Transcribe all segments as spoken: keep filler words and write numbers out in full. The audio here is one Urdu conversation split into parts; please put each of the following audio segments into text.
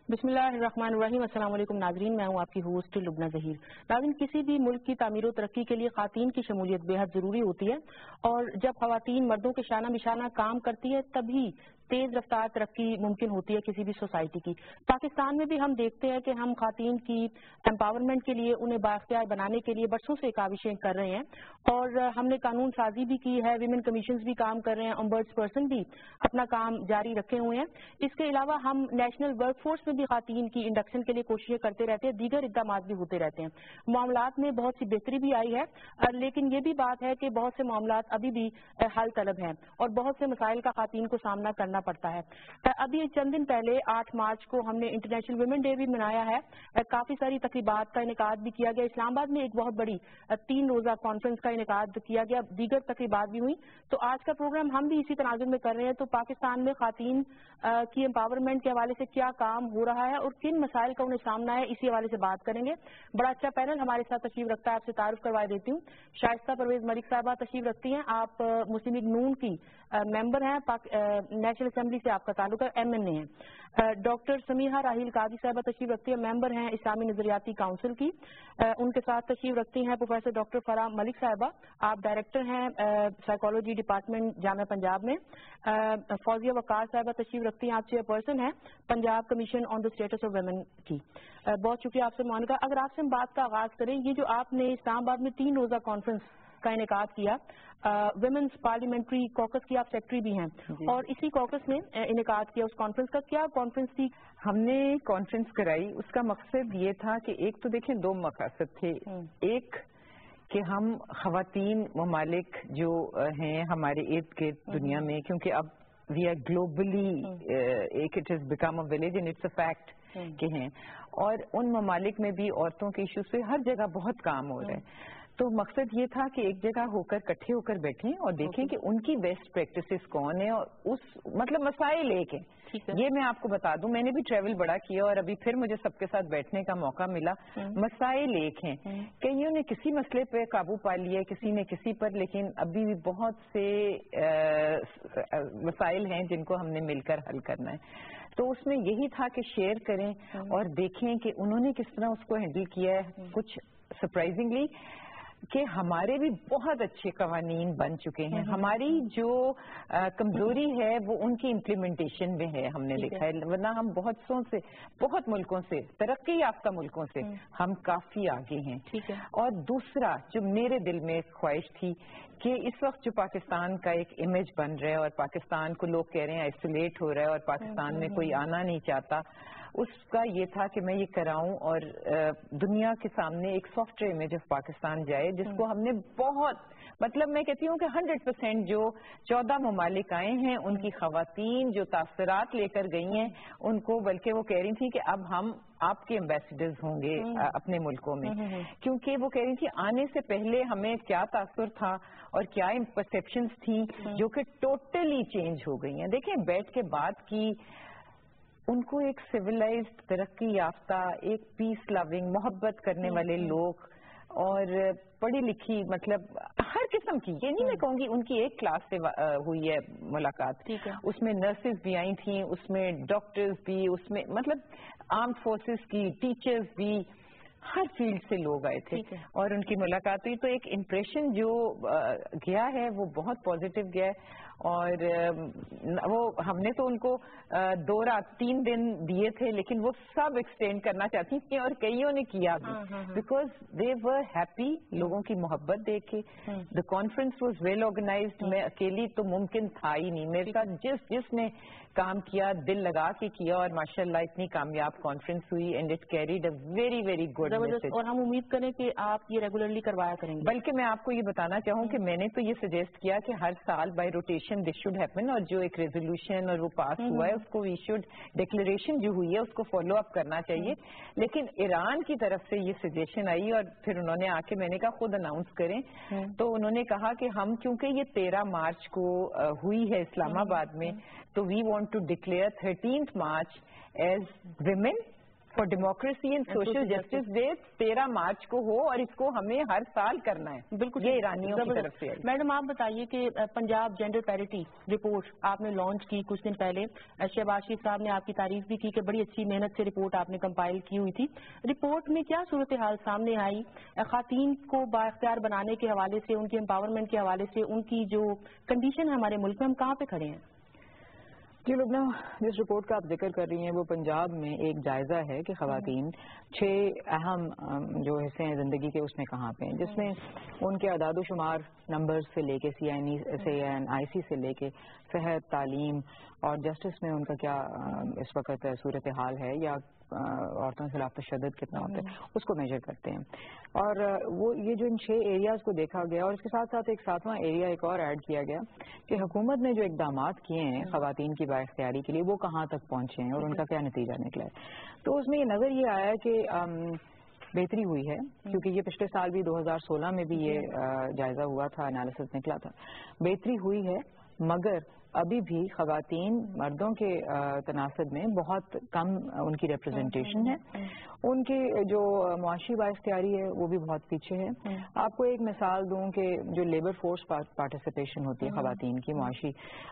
بسم اللہ الرحمن الرحیم. السلام علیکم ناظرین, میں ہوں آپ کی ہوسٹ لبنہ ظہیر. ناظرین, کسی بھی ملک کی تعمیر و ترقی کے لیے خواتین کی شمولیت بے حد ضروری ہوتی ہے, اور جب خواتین مردوں کے شانہ بشانہ کام کرتی ہے تبھی تیز رفتار ترقی ممکن ہوتی ہے کسی بھی سوسائٹی کی. پاکستان میں بھی ہم دیکھتے ہیں کہ ہم خواتین کی امپاورمنٹ کے لیے, انہیں بااختیار بنانے کے لیے برسوں سے کاوشیں کر رہے ہیں, اور ہم نے قانون سازی بھی کی ہے, ویمن کمیشنز بھی کام کر رہے ہیں, امبرڈس پرسن بھی اپنا کام جاری رکھے ہوئے ہیں. اس کے علاوہ ہم نیشنل ورک فورس میں بھی خواتین کی انڈکشن کے لیے کوششیں کرتے رہتے ہیں, دیگر اقدامات بھی ہوتے رہتے ہیں. معاملات میں بہت سی بہتری بھی آئی ہے, لیکن یہ بھی بات ہے کہ بہت سے معاملات ابھی بھی حل طلب ہیں اور بہت سے مسائل کا خواتین کو سامنا کرنا پڑتا ہے. ابھی چند دن پہلے آٹھ مارچ کو ہم نے انٹرنیشنل ویمن ڈے بھی منایا ہے. کافی ساری تقریبات کا انعقاد بھی کیا گیا. اسلام آباد میں ایک بہت بڑی تین روزہ کانفرنس کا انعقاد کیا گیا, دیگر تقریبات بھی ہوئی. تو آج کا پروگرام ہم بھی اسی تناظر میں کر رہے ہیں. تو پاکستان میں خواتین کی امپاورمنٹ کے حوالے سے کیا کام ہو رہا ہے اور کن مسائل کا انہیں سامنا ہے, اسی حوالے سے بات کریں گے. بڑا اچھا پینل ہمارے ساتھ تشریف رکھتا ہے, آپ سے تعارف کروا دیتی ہوں. شائستہ پرویز ملک صاحبہ تشریف رکھتی ہیں, آپ مسلم لیگ نون کی ممبر ہیں, نیشنل اسمبلی سے آپ کا تعلق ہے, ایم این اے ہیں. ڈاکٹر سمیحہ راحیل قاضی صاحبہ تشریف رکھتی ہیں, ممبر ہیں اسلامی نظریاتی کونسل کی. ان کے ساتھ تشریف رکھتی ہیں پروفیسر ڈاکٹر فرح ملک صاحبہ, آپ ڈائریکٹر ہیں سائیکالوجی ڈپارٹمنٹ جامعہ پنجاب میں. فوزیہ وقار صاحبہ تشریف رکھتی ہیں, آپ چیئر پرسن ہیں Punjab commission on the status of women کی. بہت شکریہ آپ سے مونیکا. اگر آپ سے ہم بات کا آغاز کریں, یہ جو آپ نے اسلام آباد میں تین روزہ کانفرنس کا انعقاد کیا, ویمنس پارلیمنٹری کوکس کی آپ سیکٹری بھی ہیں, اور اسی کوکس نے انعقاد کیا اس کانفرنس کا, کیا کانفرنس تھی؟ ہم نے کانفرنس کرائی, اس کا مقصد یہ تھا کہ ایک تو دیکھیں دو مقاصد تھے. ایک کہ ہم خواتین ممالک جو ہیں ہمارے ارد گرد دنیا میں, کیونکہ اب وی آر گلوبلی, ایک it is become a village and it's a fact کہ ہیں, اور ان ممالک میں بھی عورتوں کے ایشوز پہ ہر جگہ بہت کام ہو رہا ہے. تو مقصد یہ تھا کہ ایک جگہ ہو کر اکٹھے ہو کر بیٹھیں اور دیکھیں کہ ان کی بیسٹ پریکٹسز کون ہیں, اور اس مطلب مسائل ایک ہیں. یہ میں آپ کو بتا دوں, میں نے بھی ٹریول بڑا کیا اور ابھی پھر مجھے سب کے ساتھ بیٹھنے کا موقع ملا. مسائل ایک ہیں, کئیوں نے کسی مسئلے پہ قابو پا لیا, کسی نے کسی پر, لیکن ابھی بھی بہت سے مسائل ہیں جن کو ہم نے مل کر حل کرنا ہے. تو اس میں یہی تھا کہ شیئر کریں اور دیکھیں کہ انہوں نے کس طرح اس کو ہینڈل کیا ہے. کچھ سرپرائزنگلی کہ ہمارے بھی بہت اچھے قوانین بن چکے ہیں. ہماری جو کمزوری ہے وہ ان کی امپلیمنٹیشن میں ہے, ہم نے دیکھا ہے, ورنہ ہم بہت سو سے بہت ملکوں سے, ترقی یافتہ ملکوں سے ہم کافی آگے ہیں. اور دوسرا جو میرے دل میں ایک خواہش تھی کہ اس وقت جو پاکستان کا ایک امیج بن رہا ہے اور پاکستان کو لوگ کہہ رہے ہیں آئسولیٹ ہو رہا ہے اور پاکستان میں کوئی آنا نہیں چاہتا, اس کا یہ تھا کہ میں یہ کراؤں اور دنیا کے سامنے ایک software image of Pakistan جائے, جس کو ہم نے بہت, مطلب میں کہتی ہوں کہ ہنڈریڈ پرسینٹ جو چودہ ممالک آئے ہیں ان کی خواتین جو تاثرات لے کر گئی ہیں ان کو, بلکہ وہ کہہ رہی تھی کہ اب ہم آپ کے ایمبیسڈرز ہوں گے اپنے ملکوں میں, کیونکہ وہ کہہ رہی تھی آنے سے پہلے ہمیں کیا تاثر تھا اور کیا پرسیپشنز تھیں جو کہ ٹوٹلی چینج ہو گئی ہیں. دیکھیں بیٹھ کے بات کی, ان کو ایک سویلائزڈ, ترقی یافتہ, ایک پیس لونگ, محبت کرنے والے لوگ اور پڑھی لکھی, مطلب ہر قسم کی, یہ نہیں میں کہوں گی ان کی ایک کلاس سے ہوئی ہے ملاقات, اس میں نرسز بھی آئی تھیں, اس میں ڈاکٹرز بھی, اس میں مطلب آرمڈ فورسز کی ٹیچرز بھی, ہر فیلڈ سے لوگ آئے تھے اور ان کی ملاقات ہوئی. تو ایک امپریشن جو گیا ہے وہ بہت پازیٹیو گیا ہے. اور وہ ہم نے تو ان کو دو رات تین دن دیے تھے, لیکن وہ سب ایکسٹینڈ کرنا چاہتی تھیں اور کئیوں نے کیا بھی, بیکاز دے ور ہیپی, لوگوں کی محبت دیکھ کے. The conference was well organised, میں اکیلی تو ممکن تھا ہی نہیں, میرے ساتھ جس جس نے کام کیا دل لگا کے کیا, اور ماشاء اللہ اتنی کامیاب کانفرنس ہوئی and it carried a very very good message. اور ہم امید کریں کہ آپ یہ ریگولرلی کروایا کریں گے. بلکہ میں آپ کو یہ بتانا چاہوں کہ میں نے تو یہ سجیسٹ کیا کہ ہر سال by rotation this should happen, اور جو ایک ریزولوشن اور وہ پاس ہوا ہے اس کو وی شوڈ, ڈکلیریشن جو ہوئی ہے اس کو فالو اپ کرنا چاہیے. لیکن ایران کی طرف سے یہ سجیشن آئی اور پھر انہوں نے آ کے, میں نے کہا خود اناؤنس کریں, تو انہوں نے کہا کہ ہم کیونکہ یہ تیرہ مارچ کو ہوئی ہے اسلام آباد میں, تو we want to declare thirteenth March as women for democracy and social justice day تیرہ مارچ کو ہو اور اس کو ہمیں ہر سال کرنا ہے. بالکل یہ ایرانیوں کی طرف سے. میڈم آپ بتائیے کہ پنجاب جینڈر پیرٹی رپورٹ آپ نے لانچ کی کچھ دن پہلے. شہباز شریف صاحب نے آپ کی تعریف بھی کی کہ بڑی اچھی محنت سے رپورٹ آپ نے کمپائل کی ہوئی تھی. رپورٹ میں کیا صورتحال سامنے آئی خواتین کو بااختیار بنانے کے حوالے سے, ان کے امپاورمنٹ کے حوالے سے, ان کی جو کنڈیشن ہے ہمارے ملک میں, ہم کہاں پہ کھڑے ہیں؟ جی لبنہ, جس رپورٹ کا آپ ذکر کر رہی ہیں وہ پنجاب میں ایک جائزہ ہے کہ خواتین چھ اہم جو حصے ہیں زندگی کے اس میں کہاں پہ ہیں, جس میں ان کے اعداد و شمار نمبر سے لے کے سی این سی این آئی سی سے لے کے صحت, تعلیم اور جسٹس میں ان کا کیا اس وقت صورتحال ہے یا عورتوں کے خلاف تشدد کتنا ہوتا ہے اس کو میجر کرتے ہیں. اور وہ یہ جو ان چھ ایریاز کو دیکھا گیا اور اس کے ساتھ ساتھ ایک ساتواں ایریا ایک اور ایڈ کیا گیا کہ حکومت نے جو اقدامات کیے ہیں خواتین کی بااختیاری کے لیے وہ کہاں تک پہنچے ہیں اور ان کا کیا نتیجہ نکلا ہے. تو اس میں یہ نظر یہ آیا کہ بہتری ہوئی ہے, کیونکہ یہ پچھلے سال بھی دو ہزار سولہ میں بھی یہ جائزہ ہوا تھا, انالیسس نکلا تھا. بہتری ہوئی ہے مگر ابھی بھی خواتین مردوں کے تناسب میں بہت کم ان کی ریپرزنٹیشن ہے. ان کی جو معاشی بااختیاری ہے وہ بھی بہت پیچھے ہے. آپ کو ایک مثال دوں کہ جو لیبر فورس پارٹیسپیشن ہوتی ہے خواتین کی معاشی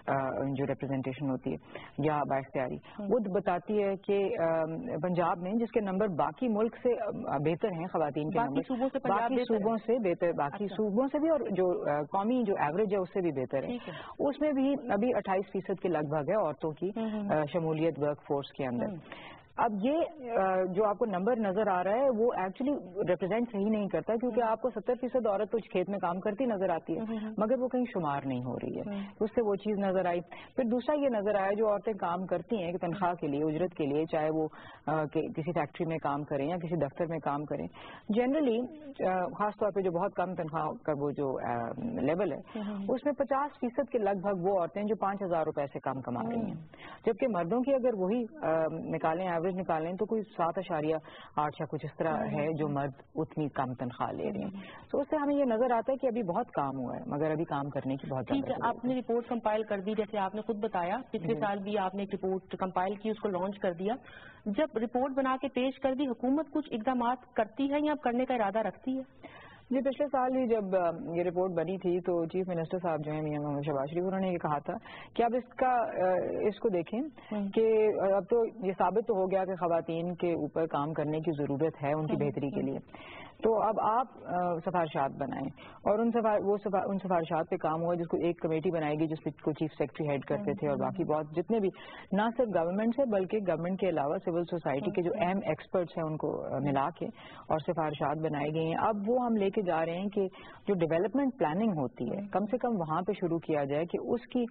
جو ریپرزنٹیشن ہوتی ہے یا بااختیاری, وہ بتاتی ہے کہ پنجاب میں جس کے نمبر باقی ملک سے بہتر ہیں خواتین کے نمبر, باقی صوبوں سے بہتر, باقی صوبوں سے بھی اور جو قومی جو ایوریج ہے اس سے بھی بہتر ہے. اس میں بھی ابھی اٹھائیس فیصد کے لگ بھگ ہے عورتوں کی شمولیت ورک فورس کے اندر. اب یہ جو آپ کو نمبر نظر آ رہا ہے وہ ایکچولی ریپرزینٹ صحیح نہیں کرتا, کیونکہ آپ کو ستر فیصد عورت تو کھیت میں کام کرتی نظر آتی ہے مگر وہ کہیں شمار نہیں ہو رہی ہے. اس سے وہ چیز نظر آئی. پھر دوسرا یہ نظر آیا جو عورتیں کام کرتی ہیں کہ تنخواہ کے لیے, اجرت کے لیے, چاہے وہ کسی فیکٹری میں کام کریں یا کسی دفتر میں کام کریں, جنرلی خاص طور پہ جو بہت کم تنخواہ کا وہ جو لیول ہے اس میں پچاس فیصد کے لگ بھگ وہ عورتیں جو پانچ ہزار روپے سے کم کما رہی ہیں, جبکہ مردوں کی اگر وہی نکالیں ایوریج نکالیں تو کوئی سات اشاریہ آٹھ یا کچھ اس طرح ہے جو مرد اتنی کم تنخواہ لے رہے ہیں. تو اس سے ہمیں یہ نظر آتا ہے کہ ابھی بہت کام ہوا ہے مگر ابھی کام کرنے کی بہت ٹھیک ہے. آپ نے رپورٹ کمپائل کر دی, جیسے آپ نے خود بتایا پچھلے سال بھی آپ نے ایک رپورٹ کمپائل کی, اس کو لانچ کر دیا. جب رپورٹ بنا کے پیش کر دی, حکومت کچھ اقدامات کرتی ہے یا اب کرنے کا ارادہ رکھتی ہے؟ جی پچھلے سال ہی جب یہ رپورٹ بنی تھی تو چیف منسٹر صاحب جو ہیں میاں محمد شہباز شریف, انہوں نے یہ کہا تھا کہ اب اس کا اس کو دیکھیں کہ اب تو یہ ثابت تو ہو گیا کہ خواتین کے اوپر کام کرنے کی ضرورت ہے ان کی بہتری کے لیے, تو اب آپ سفارشات بنائیں اور ان وہ ان سفارشات پہ کام ہوا جس کو ایک کمیٹی بنائے گی جس کو چیف سیکرٹری ہیڈ کرتے تھے اور باقی بہت جتنے بھی نہ صرف گورنمنٹ سے بلکہ گورنمنٹ کے علاوہ سول سوسائٹی کے جو اہم ایکسپرٹس ہیں ان کو ملا کے اور سفارشات بنائی گئی ہیں. اب وہ ہم لے کے جا رہے ہیں کہ جو ڈیولپمنٹ پلاننگ ہوتی ہے کم سے کم وہاں پہ شروع کیا جائے کہ اس کی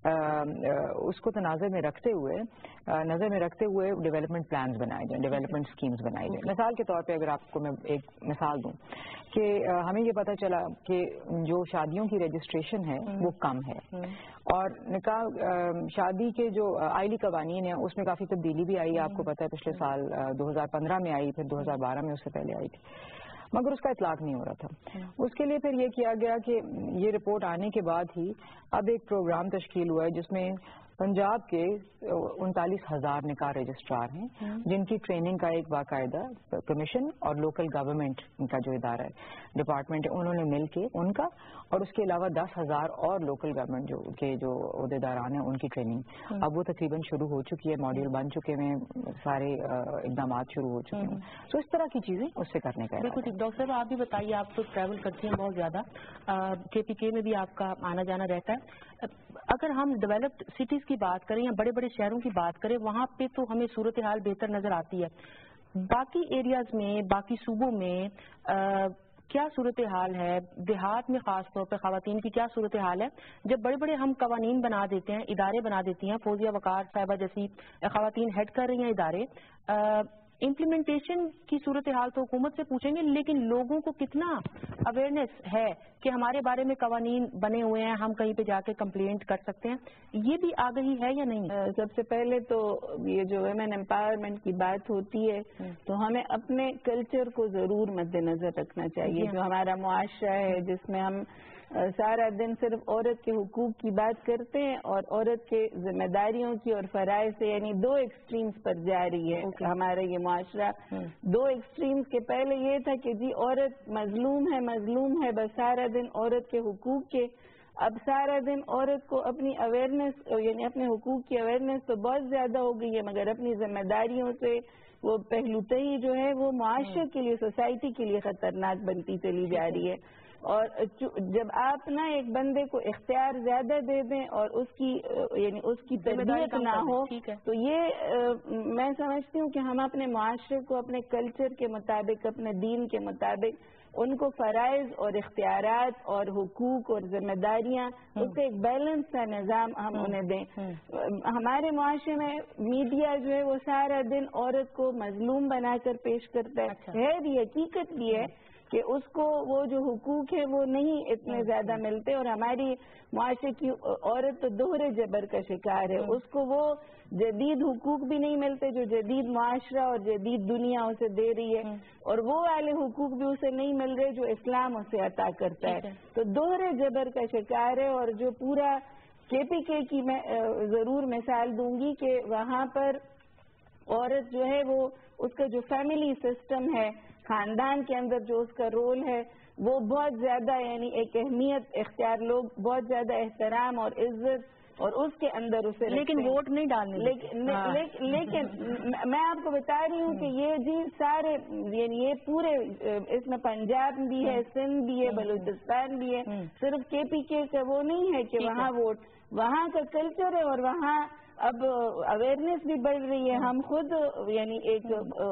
اس کو تناظر میں رکھتے ہوئے نظر میں رکھتے ہوئے ڈیولپمنٹ پلانز بنائے جائیں, ڈیولپمنٹ اسکیمز بنائی جائیں. مثال کے طور پہ اگر آپ کو میں ایک مثال دوں کہ ہمیں یہ پتہ چلا کہ جو شادیوں کی رجسٹریشن ہے وہ کم ہے اور نکاح شادی کے جو آئلی قوانین ہیں اس میں کافی تبدیلی بھی آئی. آپ کو پتہ ہے پچھلے سال دو ہزار پندرہ میں آئی, پھر دو ہزار بارہ میں اس سے پہلے آئی تھی, مگر اس کا اطلاق نہیں ہو رہا تھا. اس کے لیے پھر یہ کیا گیا کہ یہ رپورٹ آنے کے بعد ہی اب ایک پروگرام تشکیل ہوا ہے جس میں پنجاب کے انتالیس ہزار نکاح رجسٹرار ہیں جن کی ٹریننگ کا ایک باقاعدہ کمیشن اور لوکل گورنمنٹ کا جو ادارہ ہے ڈپارٹمنٹ ہے انہوں نے مل کے ان کا, اور اس کے علاوہ دس ہزار اور لوکل گورنمنٹ جو کے جو عہدیداران ہیں ان کی ٹریننگ اب وہ تقریباً شروع ہو چکی ہے, ماڈیول بن چکے ہیں, سارے اقدامات شروع ہو چکے ہیں. تو اس طرح کی چیزیں اس سے کرنے کا. بالکل ٹھیک. ڈاکٹر صاحب آپ بھی بتائیے, آپ تو ٹریول کرتی ہیں بہت زیادہ, کے پی کے میں بھی آپ کا آنا جانا رہتا ہے. اگر ہم ڈیولپڈ سٹیز کی بات کریں یا بڑے بڑے شہروں کی بات کریں وہاں پہ تو ہمیں صورتحال بہتر نظر آتی ہے. باقی ایریاز میں, باقی صوبوں میں کیا صورتحال ہے؟ دیہات میں خاص طور پہ خواتین کی کیا صورتحال ہے؟ جب بڑے بڑے ہم قوانین بنا دیتے ہیں, ادارے بنا دیتی ہیں, فوزیہ وقار صاحبہ جیسی خواتین ہیڈ کر رہی ہیں ادارے, امپلیمنٹیشن کی صورتحال تو حکومت سے پوچھیں گے, لیکن لوگوں کو کتنا اویئرنیس ہے کہ ہمارے بارے میں قوانین بنے ہوئے ہیں, ہم کہیں پہ جا کے کمپلینٹ کر سکتے ہیں, یہ بھی آگہی ہے یا نہیں؟ سب سے پہلے تو یہ جو ویمن امپاورمنٹ کی بات ہوتی ہے تو ہمیں اپنے کلچر کو ضرور مد نظر رکھنا چاہیے. جو ہمارا معاشرہ ہے جس میں ہم سارا دن صرف عورت کے حقوق کی بات کرتے ہیں اور عورت کے ذمہ داریوں کی اور فرائض سے، یعنی دو ایکسٹریمز پر جا رہی ہے ہمارا یہ معاشرہ. دو ایکسٹریمز کے پہلے یہ تھا کہ جی عورت مظلوم ہے مظلوم ہے بس سارا دن عورت کے حقوق کے. اب سارا دن عورت کو اپنی اویئرنیس یعنی اپنے حقوق کی اویئرنیس تو بہت زیادہ ہو گئی ہے، مگر اپنی ذمہ داریوں سے وہ پہلوتہی جو ہے وہ معاشرے کے لیے، سوسائٹی کے لیے خطرناک بنتی چلی جا رہی ہے. اور جب آپ نا ایک بندے کو اختیار زیادہ دے دیں اور اس کی یعنی اس کی تربیت نہ ہو تو یہ میں سمجھتی ہوں کہ ہم اپنے معاشرے کو اپنے کلچر کے مطابق، اپنے دین کے مطابق ان کو فرائض اور اختیارات اور حقوق اور ذمہ داریاں، اس کا ایک بیلنس کا نظام ہم انہیں دیں. ہمارے معاشرے میں میڈیا جو ہے وہ سارا دن عورت کو مظلوم بنا کر پیش کرتا ہے. ہے بھی حقیقت بھی ہے کہ اس کو وہ جو حقوق ہے وہ نہیں اتنے زیادہ ملتے، اور ہماری معاشرے کی عورت تو دوہرے جبر کا شکار ہے. اس کو وہ جدید حقوق بھی نہیں ملتے جو جدید معاشرہ اور جدید دنیا اسے دے رہی ہے، اور وہ والے حقوق بھی اسے نہیں مل رہے جو اسلام اسے عطا کرتا ہے. تو دوہرے جبر کا شکار ہے. اور جو پورا کے پی کے کی میں ضرور مثال دوں گی کہ وہاں پر عورت جو ہے وہ اس کا جو فیملی سسٹم ہے، خاندان کے اندر جو اس کا رول ہے وہ بہت زیادہ یعنی ایک اہمیت اختیار، لوگ بہت زیادہ احترام اور عزت اور اس کے اندر اسے لیکن ووٹ نہیں ڈالنے. لیکن لیکن میں آپ کو بتا رہی ہوں کہ یہ جی سارے یعنی یہ پورے اس میں پنجاب بھی ہے، سندھ بھی ہے، بلوچستان بھی ہے، صرف کے پی کے کا وہ نہیں ہے کہ وہاں ووٹ، وہاں کا کلچر ہے. اور وہاں اب اویئرنیس بھی بڑھ رہی ہے. ہم خود یعنی ایک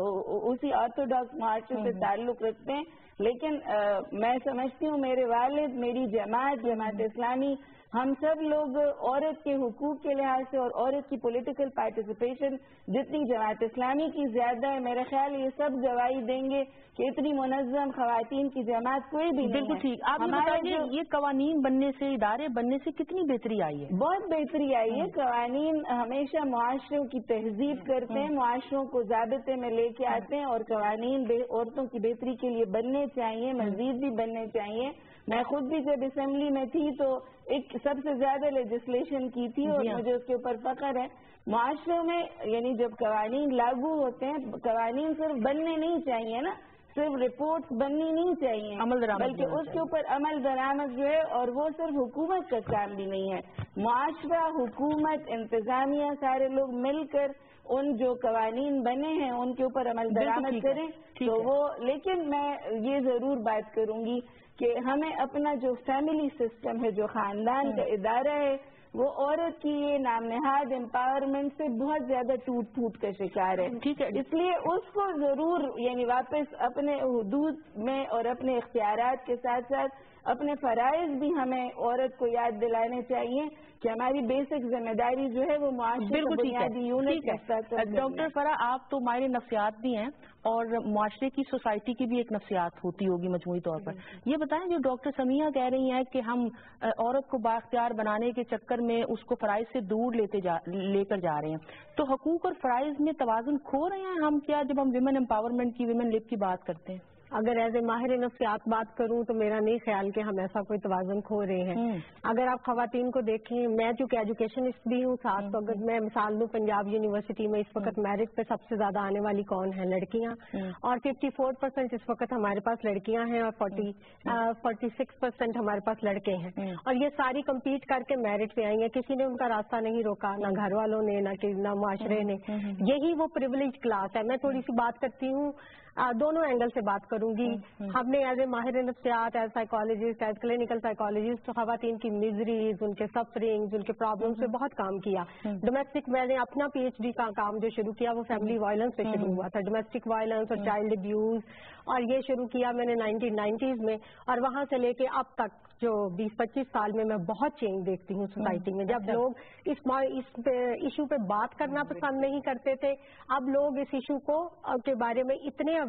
اسی آرتھوڈاکس معاشرے سے تعلق رکھتے ہیں، لیکن میں سمجھتی ہوں میرے والد، میری جماعت جماعت اسلامی، ہم سب لوگ عورت کے حقوق کے لحاظ سے اور عورت کی پولیٹیکل پارٹیسپیشن جتنی جماعت اسلامی کی زیادہ ہے، میرا خیال یہ سب گواہی دیں گے کہ اتنی منظم خواتین کی جماعت کوئی بھی نہیں. بالکل ٹھیک. آپ بتائیے یہ قوانین بننے سے، ادارے بننے سے کتنی بہتری آئی ہے؟ بہت بہتری آئی ہے. قوانین ہمیشہ معاشروں کی تہذیب کرتے ہیں، معاشروں کو ضابطے میں لے کے آتے ہیں، اور قوانین عورتوں کی بہتری کے لیے بننے چاہیے، مزید بھی بننے چاہیے. میں خود بھی جب اسمبلی میں تھی تو ایک سب سے زیادہ لیجسلیشن کی تھی اور مجھے اس کے اوپر فخر ہے. معاشروں میں یعنی جب قوانین لاگو ہوتے ہیں، قوانین صرف بننے نہیں چاہیے نا، صرف رپورٹس بننی نہیں چاہیے، بلکہ اس کے اوپر عمل درآمد جو ہے، اور وہ صرف حکومت کا کام بھی نہیں ہے. معاشرہ، حکومت، انتظامیہ، سارے لوگ مل کر ان جو قوانین بنے ہیں ان کے اوپر عمل درآمد کریں تو وہ. لیکن میں یہ ضرور بات کروں گی کہ ہمیں اپنا جو فیملی سسٹم ہے، جو خاندان کا ادارہ ہے، وہ عورت کی یہ نام نہاد امپاورمنٹ سے بہت زیادہ ٹوٹ پھوٹ کا شکار ہے. ٹھیک ہے، اس لیے اس کو ضرور یعنی واپس اپنے حدود میں اور اپنے اختیارات کے ساتھ ساتھ اپنے فرائض بھی ہمیں عورت کو یاد دلانے چاہیے کہ ہماری بیسک ذمہ داری جو ہے وہ معاشرے کا بنیادی یونٹ ہے. ڈاکٹر فرح، آپ تو ماہر نفسیات بھی ہیں اور معاشرے کی، سوسائٹی کی بھی ایک نفسیات ہوتی ہوگی مجموعی طور پر. یہ بتائیں جو ڈاکٹر سمیہ کہہ رہی ہیں کہ ہم عورت کو بااختیار بنانے کے چکر میں اس کو فرائض سے دور لیتے جا لے کر جا رہے ہیں، تو حقوق اور فرائض میں توازن کھو رہے ہیں ہم کیا جب ہم ویمن امپاورمنٹ کی، ویمن لب کی بات کرتے ہیں؟ اگر ایز اے ماہر نفسیات بات کروں تو میرا نہیں خیال کہ ہم ایسا کوئی توازن کھو رہے ہیں. اگر آپ خواتین کو دیکھیں، میں چونکہ ایجوکیشنسٹ بھی ہوں ساتھ، تو اگر میں مثال دوں پنجاب یونیورسٹی میں اس وقت میرٹ پہ سب سے زیادہ آنے والی کون ہیں؟ لڑکیاں. اور ففٹی فور پرسینٹ اس وقت ہمارے پاس لڑکیاں ہیں اور فورٹی فورٹی سکس پرسینٹ ہمارے پاس لڑکے ہیں. اور یہ ساری کمپیٹ کر کے میرٹ پہ آئی ہیں، کسی نے ان کا راستہ نہیں روکا، نہ گھر والوں نے، نہ نہ معاشرے نے. یہی وہ پریولیج کلاس ہے. میں تھوڑی سی بات کرتی ہوں، دونوں اینگل سے بات کروں گی. ہم نے ایز اے ماہر نفسیات، as psychologist, as clinical psychologist خواتین کی میزریز، ان کے سفرنگز، ان کے پرابلمس پہ بہت کام کیا. ڈومیسٹک، میں نے اپنا پی ایچ ڈی کا کام جو شروع کیا وہ فیملی وائلنس سے شروع ہوا تھا، ڈومیسٹک وائلنس اور چائلڈ ابیوز، اور یہ شروع کیا میں نے نائنٹین نائنٹیز میں. اور وہاں سے لے کے اب تک جو بیس پچیس سال میں میں بہت چینج دیکھتی ہوں سوسائٹی میں. جب لوگ اس ایشو پہ بات کرنا پسند نہیں کرتے تھے، اب لوگ اس ایشو کو کے بارے میں اتنے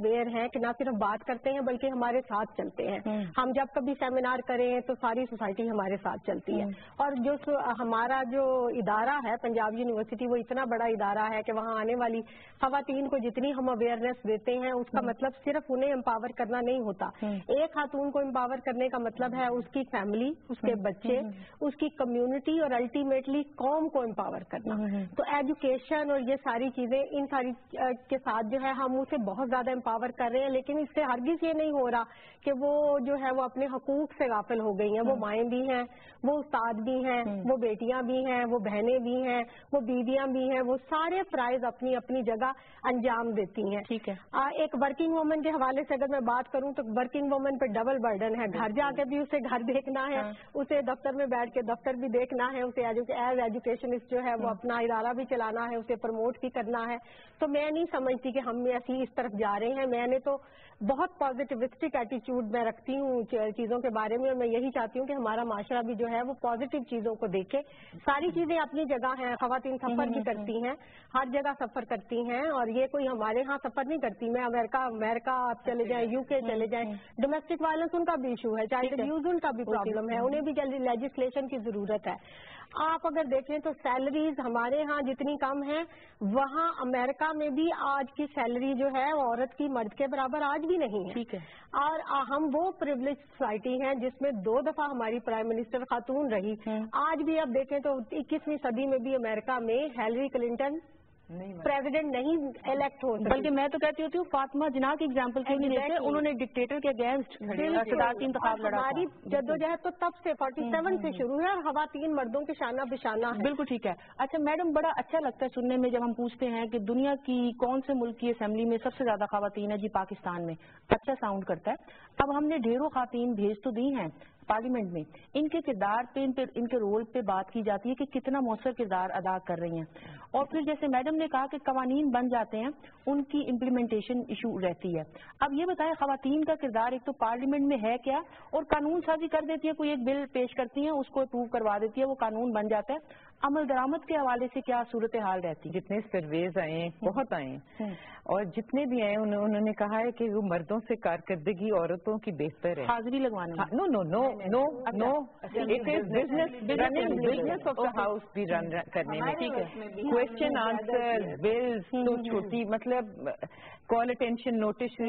اویئر ہیں کہ نہ صرف بات کرتے ہیں بلکہ ہمارے ساتھ چلتے ہیں. ہم جب کبھی سیمینار کریں تو ساری سوسائٹی ہمارے ساتھ چلتی ہے. اور جو ہمارا جو ادارہ ہے پنجاب یونیورسٹی وہ اتنا بڑا ادارہ ہے کہ وہاں آنے والی خواتین کو جتنی ہم اویئرنیس دیتے ہیں اس کا مطلب صرف انہیں امپاور کرنا نہیں ہوتا. ایک خاتون کو امپاور کرنے کا مطلب ہے اس کی فیملی, اس کے بچے, اس کی کمیونٹی اور الٹیمیٹلی قوم کو امپاور کرنا. تو ایجوکیشن اور یہ ساری چیزیں ان ساری کے ساتھ جو ہے ہم اسے بہت زیادہ امپاور کر رہے ہیں, لیکن اس سے ہرگز یہ نہیں ہو رہا کہ وہ جو ہے وہ اپنے حقوق سے غافل ہو گئی ہیں. وہ مائیں بھی ہیں, وہ استاد بھی ہیں, وہ بیٹیاں بھی ہیں, وہ بہنیں بھی ہیں, وہ بیویاں بھی ہیں, وہ سارے فرائض اپنی اپنی جگہ انجام دیتی ہیں. ٹھیک ہے. ایک ورکنگ وومن کے حوالے سے اگر میں بات کروں تو ورکنگ وومن پہ ڈبل برڈن ہے. گھر جا کے بھی اسے گھر دیکھنا ہے, اسے دفتر میں بیٹھ کے دفتر بھی دیکھنا ہے, اسے ایز ایجوکیشنسٹ جو ہے وہ اپنا ادارہ بھی چلانا ہے, اسے پروموٹ بھی کرنا ہے. تو میں نہیں سمجھتی کہ ہم ایسی اس طرف جا رہے ہیں. میں نے تو بہت پازیٹیوسٹک ایٹیچیوڈ میں رکھتی ہوں چیزوں کے بارے میں, اور میں یہی چاہتی ہوں کہ ہمارا معاشرہ بھی جو ہے وہ پازیٹیو چیزوں کو دیکھے. ساری چیزیں اپنی جگہ ہیں, خواتین سفر بھی کرتی ہیں, ہر جگہ سفر کرتی ہیں, اور یہ کوئی ہمارے ہاں سفر نہیں کرتی. میں امریکہ امریکہ آپ چلے جائیں, یو کے چلے جائیں, ڈومیسٹک وائلنس ان کا بھی ایشو ہے, چائلڈ ابیوز ان کا بھی پرابلم ہے, انہیں بھی لیجسلیشن کی ضرورت ہے. آپ اگر دیکھیں تو سیلریز ہمارے ہاں جتنی کم ہیں وہاں امریکہ میں بھی آج کی سیلری جو ہے عورت کی مرد کے برابر آج بھی نہیں ہے. ٹھیک ہے. اور ہم وہ پریولیج سوسائٹی ہیں جس میں دو دفعہ ہماری پرائم منسٹر خاتون رہی. آج بھی آپ دیکھیں تو اکیسویں صدی میں بھی امریکہ میں ہیلری کلنٹن پریزیڈنٹ نہیں الیکٹ ہو سکتی. بلکہ میں تو کہتی ہوتی ہوں فاطمہ جناح کی ایگزامپل کیوں نہیں دیتے, انہوں نے ڈکٹیٹر کے اگینسٹ صدارتی انتخاب لڑا. ہماری جدوجہد تو تب سے فورٹی سیون سے شروع ہے, اور خواتین مردوں کے شانہ بشانہ ہے. بالکل ٹھیک ہے. اچھا میڈم, بڑا اچھا لگتا ہے سننے میں جب ہم پوچھتے ہیں کہ دنیا کی کون سے ملک کی اسمبلی میں سب سے زیادہ خواتین ہے, جی پاکستان میں. اچھا ساؤنڈ کرتا ہے. اب ہم نے ڈھیروں خواتین بھیج تو دی ہیں پارلیمنٹ میں, ان کے کردار پہ ان, پہ ان کے رول پہ بات کی جاتی ہے کہ کتنا مؤثر کردار ادا کر رہی ہیں. اور پھر جیسے میڈم نے کہا کہ قوانین بن جاتے ہیں, ان کی امپلیمنٹیشن ایشو رہتی ہے. اب یہ بتائیں خواتین کا کردار ایک تو پارلیمنٹ میں ہے کیا, اور قانون سازی کر دیتی ہے, کوئی ایک بل پیش کرتی ہیں, اس کو اپروو کروا دیتی ہے, وہ قانون بن جاتا ہے. عمل درآمد کے حوالے سے کیا صورتحال رہتی ہے؟ جتنے سرویز آئے ہیں بہت آئے ہیں, اور جتنے بھی آئے انہوں نے کہا ہے کہ وہ مردوں سے کارکردگی عورتوں کی بہتر ہے. حاضری لگوانا. No no no no no it is business business of the house بھی رن کرنے میں. ٹھیک ہے. کوشچن آنسر بلز تو چھوٹی مطلب کال اٹینشن نوٹس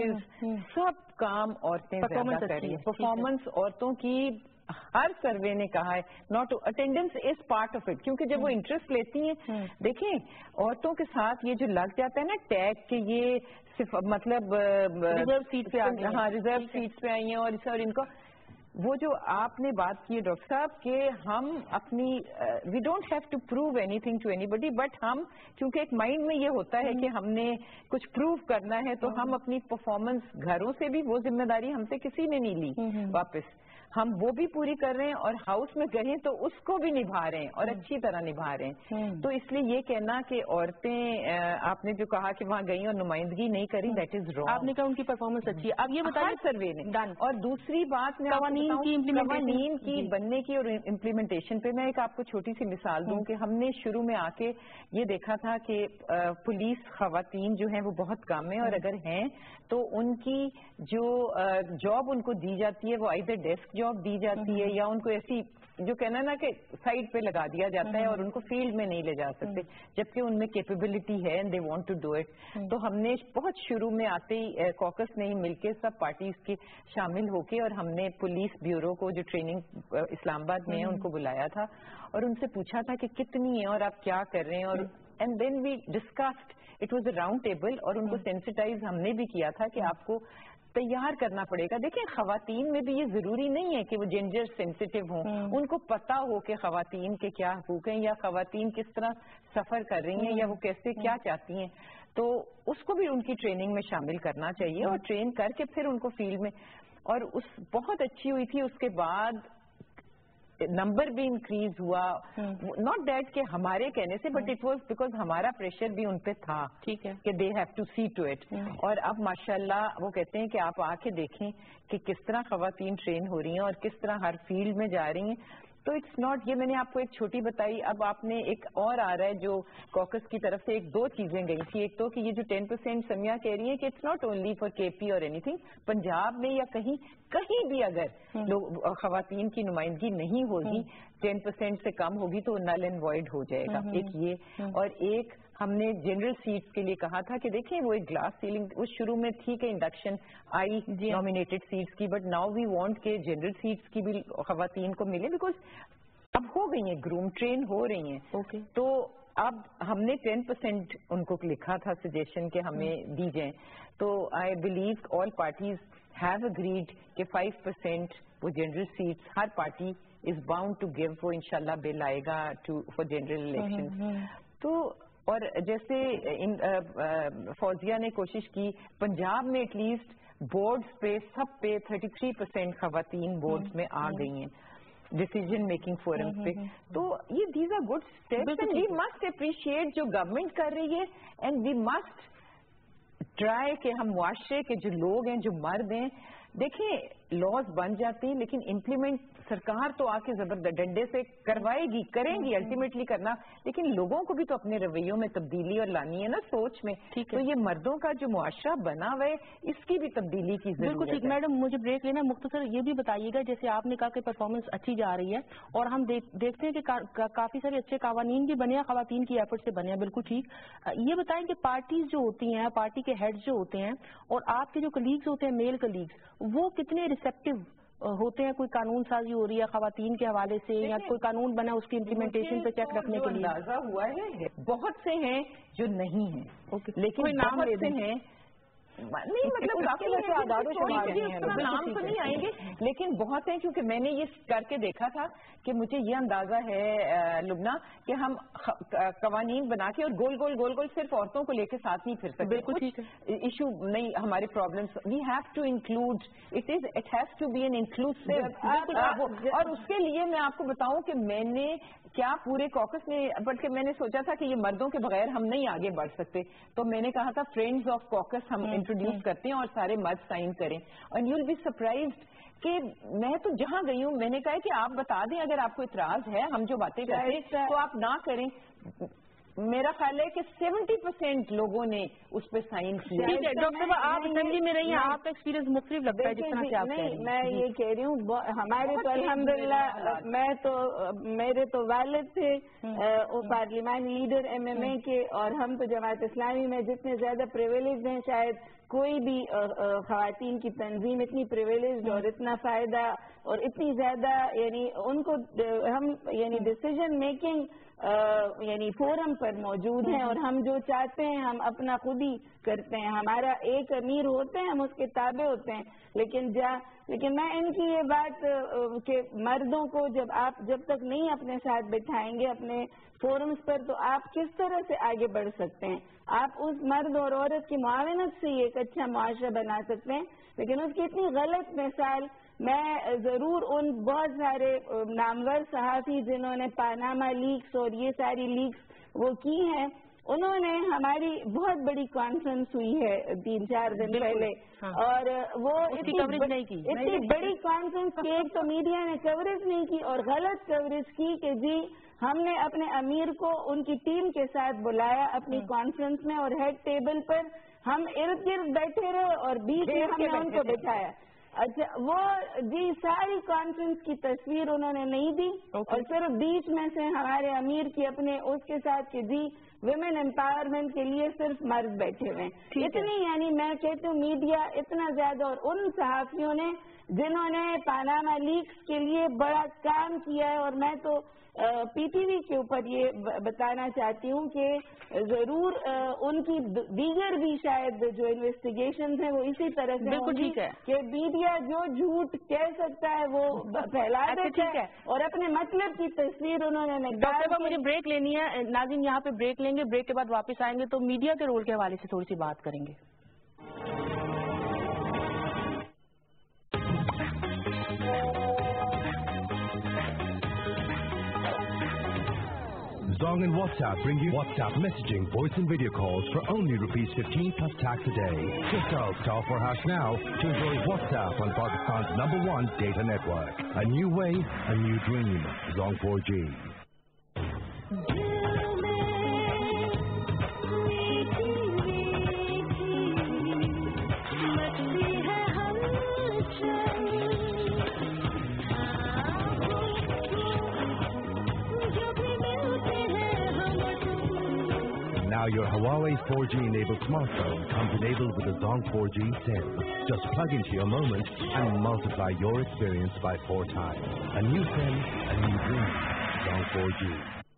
سب کام عورتیں زیادہ کر رہی ہیں. پرفارمنس عورتوں کی ہر سروے نے کہا ہے, not attendance is part of it, کیونکہ جب وہ انٹرسٹ لیتی ہیں, دیکھیں عورتوں کے ساتھ یہ جو لگ جاتا ہے نا ٹیگ کہ یہ صرف مطلب ریزرو سیٹ پہ ہاں ریزرو سیٹس پہ آئی ہیں, اور اس اور ان کو وہ جو آپ نے بات کی ہے ڈاکٹر صاحب کہ ہم اپنی we don't have to prove anything to anybody ہم کیونکہ ایک مائنڈ میں یہ ہوتا ہے کہ ہم نے کچھ پروو کرنا ہے, تو ہم اپنی پرفارمنس گھروں سے بھی وہ ذمہ داری ہم سے کسی نے نہیں لی واپس, ہم وہ بھی پوری کر رہے ہیں, اور ہاؤس میں گئے تو اس کو بھی نبھا رہے ہیں اور اچھی طرح نبھا رہے ہیں. تو اس لیے یہ کہنا کہ عورتیں آپ نے جو کہا کہ وہاں گئی اور نمائندگی نہیں کری, دیٹ از رانگ. آپ نے کہا ان کی پرفارمنس اچھی ہے. اب یہ بتائیں سروے نے. اور دوسری بات میں قوانین کی قوانین کی بننے کی اور امپلیمنٹیشن پہ میں ایک آپ کو چھوٹی سی مثال دوں کہ ہم نے شروع میں آ کے یہ دیکھا تھا کہ پولیس خواتین جو ہیں وہ بہت کم ہیں, اور اگر ہیں تو ان کی جو جاب ان کو دی جاتی ہے وہ آئیدر ڈیسک جاب دی جاتی ہے, یا ان کو ایسی جو کہنا نا کہ سائڈ پہ لگا دیا جاتا ہے اور ان کو فیلڈ میں نہیں لے جا سکتے, جبکہ ان میں کیپیبلٹی ہے and they want to do it. تو ہم نے بہت شروع میں آتے ہی کوکس نہیں مل کے سب پارٹیز کے شامل ہو کے, اور ہم نے پولیس بیورو کو جو ٹریننگ اسلام آباد میں ہے ان کو بلایا تھا, اور ان سے پوچھا تھا کہ کتنی ہے اور آپ کیا کر رہے ہیں, اور and then we discussed, it was a round table, اور ان کو سینسٹائز ہم نے بھی کیا تھا کہ آپ کو تیار کرنا پڑے گا. دیکھیں خواتین میں بھی یہ ضروری نہیں ہے کہ وہ جینڈر سینسیٹیو ہوں, ان کو پتا ہو کہ خواتین کے کیا حقوق ہیں, یا خواتین کس طرح سفر کر رہی ہیں, یا وہ کیسے کیا چاہتی ہیں, تو اس کو بھی ان کی ٹریننگ میں شامل کرنا چاہیے, اور ٹرین کر کے پھر ان کو فیلڈ میں. اور اس بہت اچھی ہوئی تھی, اس کے بعد نمبر بھی انکریز ہوا, ناٹ دیٹ کہ ہمارے کہنے سے, بٹ اٹ واز بیکاز ہمارا پریشر بھی ان پہ تھا. ٹھیک ہے, کہ they have to see to it. اور اب ماشاءاللہ وہ کہتے ہیں کہ آپ آ کے دیکھیں کہ کس طرح خواتین ٹرین ہو رہی ہیں اور کس طرح ہر فیلڈ میں جا رہی ہیں. تو اٹس ناٹ, یہ میں نے آپ کو ایک چھوٹی بتائی. اب آپ نے ایک اور آ رہا ہے جو کوکس کی طرف سے ایک دو چیزیں گئی تھی. ایک تو کہ یہ جو ٹین پرسینٹ سمیا کہہ رہی ہے کہ اٹس ناٹ اونلی فار کے پی اور اینی تھنگ, پنجاب میں یا کہیں کہیں بھی اگر لوگ خواتین کی نمائندگی نہیں ہوگی, ٹین پرسینٹ سے کم ہوگی تو نل اینڈ وائڈ ہو جائے گا. ایک یہ, اور ایک ہم نے جنرل سیٹس کے لیے کہا تھا کہ دیکھیں وہ ایک گلاس سیلنگ اس شروع میں تھی کہ انڈکشن آئی نامینیٹڈ سیٹس کی, بٹ ناؤ وی وانٹ کہ جنرل سیٹس کی بھی خواتین کو ملے, بیکاز اب ہو گئی ہیں, گروم ٹرین ہو رہی ہیں. okay. تو اب ہم نے ٹین پرسینٹ ان کو لکھا تھا سجیشن کہ ہمیں دی جائیں, تو I believe all parties have agreed کہ فائیو پرسینٹ وہ جنرل سیٹس ہر party is bound to give, وہ انشاءاللہ بل آئے گا فار جنرل الیکشن. تو اور جیسے فوزیہ نے کوشش کی پنجاب میں ایٹ لیسٹ بورڈز پہ سب پہ تھرٹی تھری پرسینٹ خواتین بورڈز میں آ گئی ہیں ڈیسیجن میکنگ فورم پہ. تو یہ these are good steps and we must appreciate جو گورنمنٹ کر رہی ہے, اینڈ وی مسٹ ٹرائی کہ ہم معاشرے کے جو لوگ ہیں, جو مرد ہیں, دیکھیں لاز بن جاتے ہیں لیکن امپلیمنٹ سرکار تو آ کے زبردست ڈنڈے سے کروائے گی, کریں گی الٹیمیٹلی کرنا, لیکن لوگوں کو بھی تو اپنے رویوں میں تبدیلی اور لانی ہے نا, سوچ میں. تو یہ مردوں کا جو معاشرہ بنا ہوا ہے اس کی بھی تبدیلی کی ضرورت ہے. بالکل ٹھیک. میڈم مجھے بریک لینا, مختصر یہ بھی بتائیے گا, جیسے آپ نے کہا کہ پرفارمنس اچھی جا رہی ہے اور ہم دیکھتے ہیں کہ کافی سارے اچھے قوانین بھی بنے ہیں, خواتین کی ایفرٹ سے بنے ہیں, بالکل ٹھیک. یہ بتائیں کہ پارٹیز جو ہوتی ہیں, پارٹی کے ہیڈز جو ہوتے ہیں اور آپ کے جو کلیگز ہوتے ہیں میل کلیگز, وہ کتنے ریسیپٹیو ہوتے ہیں؟ کوئی قانون سازی ہو رہی ہے خواتین کے حوالے سے یا کوئی قانون بنا اس کی امپلیمنٹیشن پہ چیک رکھنے کے لیے؟ اندازہ ہوا ہے بہت سے ہیں جو نہیں ہیں, لیکن نام بہت سے ہیں نہیں, مطلب کافی نام تو نہیں آئیں گے, لیکن بہت ہیں, کیونکہ میں نے یہ کر کے دیکھا تھا کہ مجھے یہ اندازہ ہے لبنہ کہ ہم قوانین بنا کے اور گول گول گول گول صرف عورتوں کو لے کے ساتھ نہیں پھر سکتے. بالکل ٹھیک ہے, ایشو نہیں ہمارے problems, we have to include, it is it has to be an inclusive. اور اس کے لیے میں آپ کو بتاؤں کہ میں نے کیا پورے کوکس میں, بلکہ میں نے سوچا تھا کہ یہ مردوں کے بغیر ہم نہیں آگے بڑھ سکتے, تو میں نے کہا تھا فرینڈز آف کوکس ہم انٹروڈیوس کرتے ہیں اور سارے مرد سائن کریں, and you will be surprised کہ میں تو جہاں گئی ہوں میں نے کہا کہ آپ بتا دیں اگر آپ کو اعتراض ہے, ہم جو باتیں کرتے ہیں تو آپ نہ کریں. میرا خیال ہے کہ سیونٹی پرسینٹ لوگوں نے اس پہ سائن کیا. ٹھیک ہے ڈاکٹر صاحب, آپ اسمبلی میں رہی ہیں, آپ کا ایکسپیرینس مختلف لگتا ہے جس طرح سے آپ کہہ رہی ہیں. میں یہ کہہ رہی ہوں ہمارے تو الحمدللہ, میں تو میرے تو والد تھے وہ پارلیمانی لیڈر ایم ایم اے کے, اور ہم تو جماعت اسلامی میں جتنے زیادہ پریویلیج ہیں شاید کوئی بھی خواتین کی تنظیم اتنی پریویلیج اور اتنا فائدہ اور اتنی زیادہ یعنی ان کو ہم یعنی ڈیسیژن میکنگ یعنی فورم پر موجود ہیں, اور ہم جو چاہتے ہیں ہم اپنا خود ہی کرتے ہیں. ہمارا ایک امیر ہوتے ہیں, ہم اس کے تابع ہوتے ہیں, لیکن جا لیکن میں ان کی یہ بات کہ مردوں کو جب آپ جب تک نہیں اپنے ساتھ بٹھائیں گے اپنے فورمز پر, تو آپ کس طرح سے آگے بڑھ سکتے ہیں؟ آپ اس مرد اور عورت کی معاونت سے ایک اچھا معاشرہ بنا سکتے ہیں, لیکن اس کی اتنی غلط مثال. میں ضرور ان بہت سارے نامور صحافی جنہوں نے پاناما لیکس اور یہ ساری لیکس وہ کی ہیں, انہوں نے ہماری بہت بڑی کانفرنس ہوئی ہے تین چار دن پہلے, اور وہ اتنی بڑی کانفرنس کی ایک تو میڈیا نے کوریج نہیں کی اور غلط کوریج کی کہ جی ہم نے اپنے امیر کو ان کی ٹیم کے ساتھ بلایا اپنی کانفرنس میں, اور ہیڈ ٹیبل پر ہم ارد گرد بیٹھے رہے اور بیچ میں ہم نے ان کو بٹھایا. اچھا وہ جی ساری کانفرنس کی تصویر انہوں نے نہیں دی, اور صرف بیچ میں سے ہمارے امیر کی اپنے اس کے ساتھ کہ جی ویمن امپاورمنٹ کے لیے صرف مرد بیٹھے ہوئے ہیں. اتنی یعنی میں کہتی ہوں میڈیا اتنا زیادہ, اور ان صحافیوں نے جنہوں نے پاناما لیکس کے لیے بڑا کام کیا ہے, اور میں تو پی ٹی وی کے اوپر یہ بتانا چاہتی ہوں کہ ضرور ان کی دیگر بھی شاید جو انویسٹیگیشن ہیں وہ اسی طرح سے بالکل ٹھیک ہے کہ میڈیا جو جھوٹ کہہ سکتا ہے وہ پھیلا دیتا ہے, اور اپنے مطلب کی تصویر انہوں نے ڈاکٹر صاحب مجھے بریک لینی ہے, ناظرین یہاں پہ بریک لیں گے, بریک کے بعد واپس آئیں گے تو میڈیا کے رول کے حوالے سے تھوڑی سی بات کریں گے. Zong and WhatsApp bring you WhatsApp messaging, voice and video calls for only rupees fifteen plus tax a day. Just dial star four hash now to enjoy WhatsApp on Pakistan's number one data network. A new way, a new dream. Zong four G. Now your Huawei four G enabled smartphone comes enabled with a Zong four G SIM. Just plug into your moment and multiply your experience by four times. A new SIM, a new dream. Zong four G.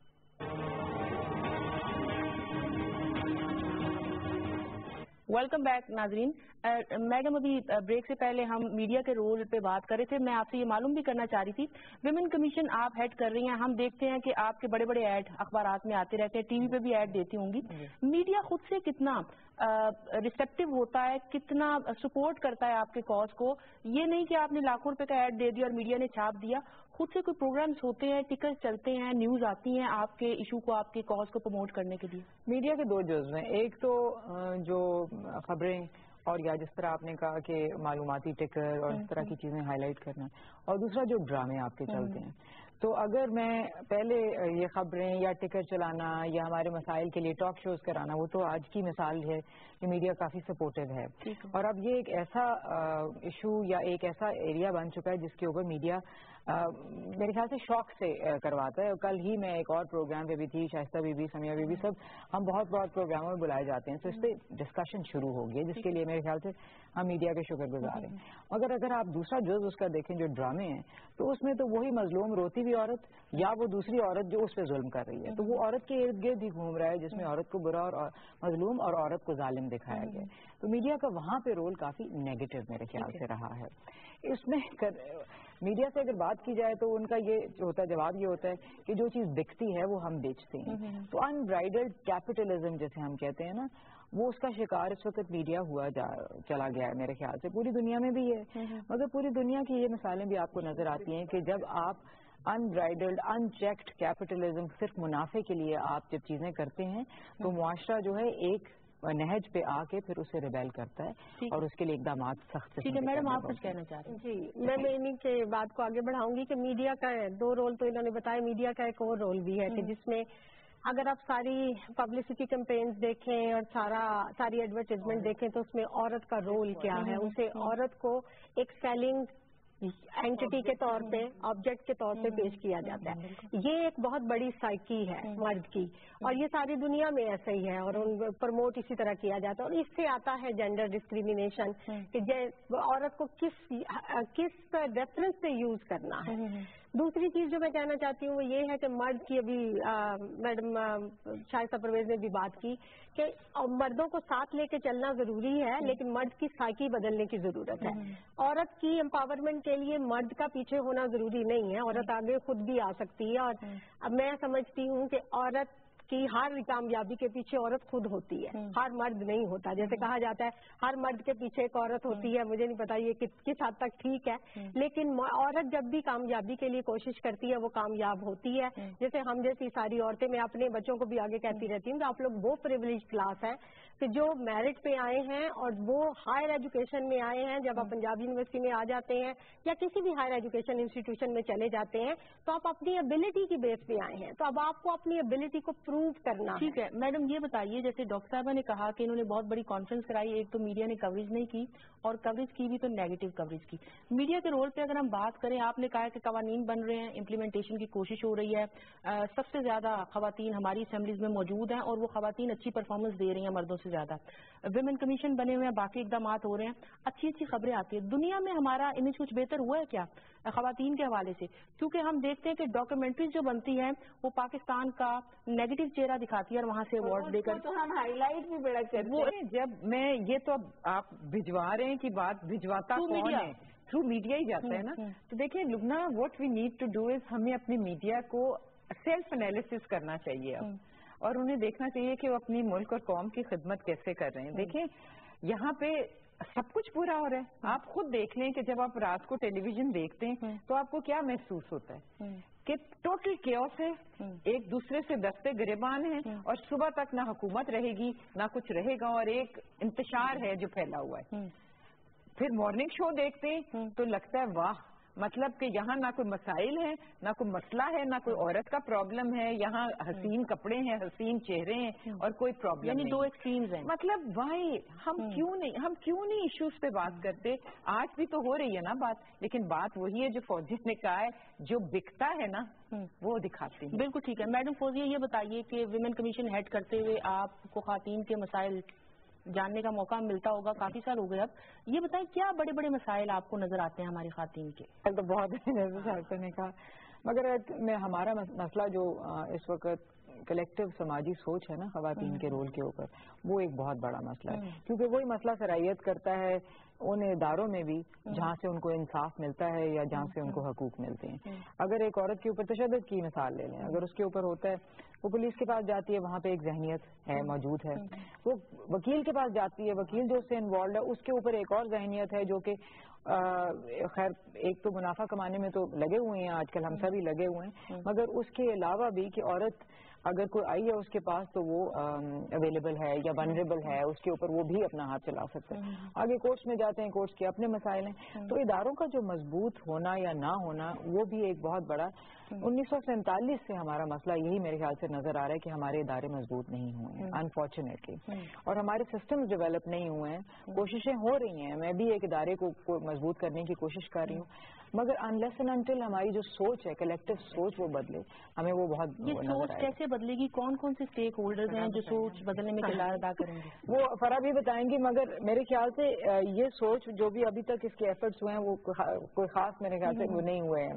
Welcome back नाजरीन। मैडम अभी ब्रेक से पहले हम मीडिया के रोल पे बात कर रहे थे। मैं आपसे ये मालूम भी करना चाह रही थी, विमेन कमीशन आप हेड कर रही हैं, हम देखते हैं कि आपके बड़े बड़े ऐड अखबारात में आते रहते हैं, टीवी पे भी ऐड देती होंगी। मीडिया खुद से कितना रिसेप्टिव होता है, कितना सपोर्ट करता है आपके कॉज को? ये नहीं कि आपने लाखों रुपए का ऐड दे दिया और मीडिया ने छाप दिया, खुद से कोई प्रोग्राम्स होते हैं, टिकट चलते हैं, न्यूज आती हैं आपके इशू को, आपके कॉज को प्रमोट करने के लिए? मीडिया के दो जुज़ हैं, एक तो जो खबरें और या जिस तरह आपने कहा कि मालूमाती टिकर और इस तरह की चीजें हाईलाइट करना, और दूसरा जो ड्रामे आपके चलते हैं। तो अगर मैं पहले ये खबरें या टिकर चलाना या हमारे मसाइल के लिए टॉक शोज कराना, वो तो आज की मिसाल है कि मीडिया काफी सपोर्टिव है। और अब ये एक ऐसा इशू या एक ऐसा एरिया बन चुका है जिसके ऊपर मीडिया आ, मेरे ख्याल से शौक से करवाता है। कल ही मैं एक और प्रोग्राम पे भी थी, शाइस्ता बीबी, समिया बीबी, सब हम बहुत बहुत प्रोग्रामों में बुलाए जाते हैं, तो इस पर डिस्कशन शुरू हो गई, जिसके लिए मेरे ख्याल से हम मीडिया के शुक्रगुजार हैं। मगर अगर आप दूसरा जुज़ उसका देखें जो ड्रामे हैं, तो उसमें तो वही मजलूम रोती हुई औरत या वो दूसरी औरत जो उस पर जुल्म कर रही है, तो वो औरत के इर्द गिर्द ही घूम रहा है, जिसमें औरत को बुरा और मजलूम और औरत को जालिम दिखाया गया। तो मीडिया का वहां पे रोल काफी नेगेटिव मेरे ख्याल से रहा है। इसमें कर, मीडिया से अगर बात की जाए तो उनका ये जो होता है, जवाब ये होता है कि जो चीज बिकती है वो हम बेचते हैं। तो अनब्राइडल्ड कैपिटलिज्म जैसे हम कहते हैं ना, वो उसका शिकार इस वक्त मीडिया हुआ जा चला गया है मेरे ख्याल से। पूरी दुनिया में भी है, मगर पूरी दुनिया की ये मिसालें भी आपको नजर आती हैं कि जब आप अनब्राइडल्ड अनचेक्ड कैपिटलिज्म, सिर्फ मुनाफे के लिए आप जब चीजें करते हैं, तो मुआशरा जो है एक नहज पे आके फिर उसे रिबेल करता है और उसके लिए इकदाम सख्त। ठीक है मैडम, आप कुछ कहना चाह रहे हैं? जी, मैं इन्हीं के बात को आगे बढ़ाऊंगी कि मीडिया का दो रोल तो इन्होंने बताया, मीडिया का एक और रोल भी है कि जिसमें अगर आप सारी पब्लिसिटी कैंपेन्स देखें और सारा सारी एडवर्टाइजमेंट देखें, तो उसमें औरत का रोल क्या है, उसे औरत को एक सेलिंग एंटिटी के तौर पे, ऑब्जेक्ट के तौर पे पेश किया जाता है। ये एक बहुत बड़ी साइकी है मर्द की, और ये सारी दुनिया में ऐसा ही है, और उन प्रमोट इसी तरह किया जाता है। और इससे आता है जेंडर डिस्क्रिमिनेशन, कि औरत को किस किस रेफरेंस से यूज करना है। दूसरी चीज जो मैं कहना चाहती हूँ वो ये है कि मर्द की, अभी मैडम शाइस्ता परवेज ने भी बात की कि मर्दों को साथ लेके चलना जरूरी है, लेकिन मर्द की साइकी बदलने की जरूरत है। औरत की एम्पावरमेंट के लिए मर्द का पीछे होना जरूरी नहीं है, औरत आगे खुद भी आ सकती है। और अब मैं समझती हूँ कि औरत की हर कामयाबी के पीछे औरत खुद होती है, हर मर्द नहीं होता। जैसे कहा जाता है हर मर्द के पीछे एक औरत होती है, मुझे नहीं पता ये कि, किस हद तक ठीक है, लेकिन औरत जब भी कामयाबी के लिए कोशिश करती है वो कामयाब होती है। जैसे हम जैसी सारी औरतें, मैं अपने बच्चों को भी आगे कहती रहती हूँ कि आप लोग वो प्रिविलेज क्लास है कि जो मेरिट पे आए हैं और वो हायर एजुकेशन में आए हैं। जब आप पंजाब यूनिवर्सिटी में आ जाते हैं या किसी भी हायर एजुकेशन इंस्टीट्यूशन में चले जाते हैं, तो आप अपनी एबिलिटी की बेस पे आए हैं, तो अब आपको अपनी एबिलिटी को प्रूव करना। ठीक है मैडम, ये बताइए, जैसे डॉक्टर साहबा ने कहा कि इन्होंने बहुत बड़ी कॉन्फ्रेंस कराई, एक तो मीडिया ने कवरेज नहीं की और कवरेज की भी तो नेगेटिव कवरेज की। मीडिया के रोल पे अगर हम बात करें, आपने कहा कि कवानीन बन रहे हैं, इम्प्लीमेंटेशन की कोशिश हो रही है, आ, सबसे ज्यादा खवातीन हमारी असेंबलीज में मौजूद हैं और वो खवातीन अच्छी परफॉर्मेंस दे रही हैं मर्दों से ज्यादा। विमेन कमीशन बने हुए हैं, बाकी इकदाम हो रहे हैं, अच्छी अच्छी खबरें आती है। दुनिया में हमारा इमेज कुछ बेहतर हुआ है क्या खवातीन के हवाले से? क्योंकि हम देखते हैं कि डॉक्यूमेंट्रीज जो बनती हैं वो पाकिस्तान का नेगेटिव चेहरा दिखाती है और वहां से अवार्ड देकर तो हम हाईलाइट भी बड़ा करते हैं। जब मैं ये तो अब आप भिजवा रहे हैं कि बात भिजवाता कौन है, थ्रू मीडिया ही जाता है ना। तो देखिए Lubna, what we need to do is, हमें अपनी मीडिया को सेल्फ एनालिसिस करना चाहिए अब, और उन्हें देखना चाहिए कि वो अपनी मुल्क और कौम की खिदमत कैसे कर रहे हैं। देखिए यहाँ पे सब कुछ पूरा हो रहा है, आप खुद देख लें कि जब आप रात को टेलीविजन देखते हैं तो आपको क्या महसूस होता है कि टोटल केओस है, एक दूसरे से दस्ते गिरेबान है और सुबह तक ना हुकूमत रहेगी ना कुछ रहेगा और एक इंतशार है जो फैला हुआ है। फिर मॉर्निंग शो देखते हैं तो लगता है वाह, मतलब कि यहाँ ना कोई मसाइल है, ना कोई मसला है, ना कोई औरत का प्रॉब्लम है, यहाँ हसीन कपड़े हैं, हसीन चेहरे हैं और कोई प्रॉब्लम नहीं। यानी दो एक्सट्रीम्स हैं। मतलब वाई हम क्यों नहीं हम क्यों नहीं इश्यूज पे बात करते? आज भी तो हो रही है ना बात, लेकिन बात वही है जो फौजी ने कहा है, जो बिकता है ना वो दिखाती है। बिल्कुल ठीक है। मैडम फौजिया, ये बताइए कि विमेन कमीशन हेड करते हुए आपको खातन के मसाइल जानने का मौका मिलता होगा, काफी साल हो गए अब, ये बताएं क्या बड़े बड़े मसाइल आपको नजर आते हैं हमारी खातन के? तो बहुत जैसे ने कहा, मगर मैं हमारा मसला जो इस वक्त कलेक्टिव समाजी सोच है ना खवातीन के रोल के ऊपर, वो एक बहुत बड़ा मसला है, क्योंकि वही मसला सराहियत करता है उन इदारों में भी जहाँ से उनको इंसाफ मिलता है या जहाँ से उनको हकूक मिलते हैं। अगर एक औरत के ऊपर तशद्दुद की मिसाल ले लें, अगर उसके ऊपर होता है, वो पुलिस के पास जाती है, वहाँ पे एक जहनियत है मौजूद है, वो वकील के पास जाती है, वकील जो उससे इन्वॉल्व है उसके ऊपर एक और जहनियत है जो कि खैर एक तो मुनाफा कमाने में तो लगे हुए हैं आजकल, हम सभी लगे हुए हैं, मगर उसके अलावा भी कि औरत अगर कोई आई है उसके पास तो वो अवेलेबल है या वनरेबल है, उसके ऊपर वो भी अपना हाथ चला सकता है। आगे कोर्ट्स में जाते हैं, कोर्ट्स के अपने मसाइल हैं, तो इदारों का जो मजबूत होना या ना होना वो भी एक बहुत बड़ा, उन्नीस सौ सैंतालीस से हमारा मसला यही मेरे ख्याल से नजर आ रहा है कि हमारे इदारे मजबूत नहीं हुए हैं अनफॉर्चुनेटली, और हमारे सिस्टम्स डेवलप नहीं हुए हैं। कोशिशें हो रही हैं, मैं भी एक इदारे को, को मजबूत करने की कोशिश कर रही हूँ, मगर अनलेस एंड अनटिल हमारी जो सोच है, कलेक्टिव सोच, वो बदले, हमें वो बहुत ये सोच कैसे बदलेगी? कौन कौन से स्टेक होल्डर्स हैं जो सोच बदलने में किरदार अदा करेंगे? वो फरा भी बताएंगी, मगर मेरे ख्याल से ये सोच जो भी अभी तक इसके एफर्ट्स हुए हैं वो कोई खास मेरे ख्याल से वो नहीं हुए हैं,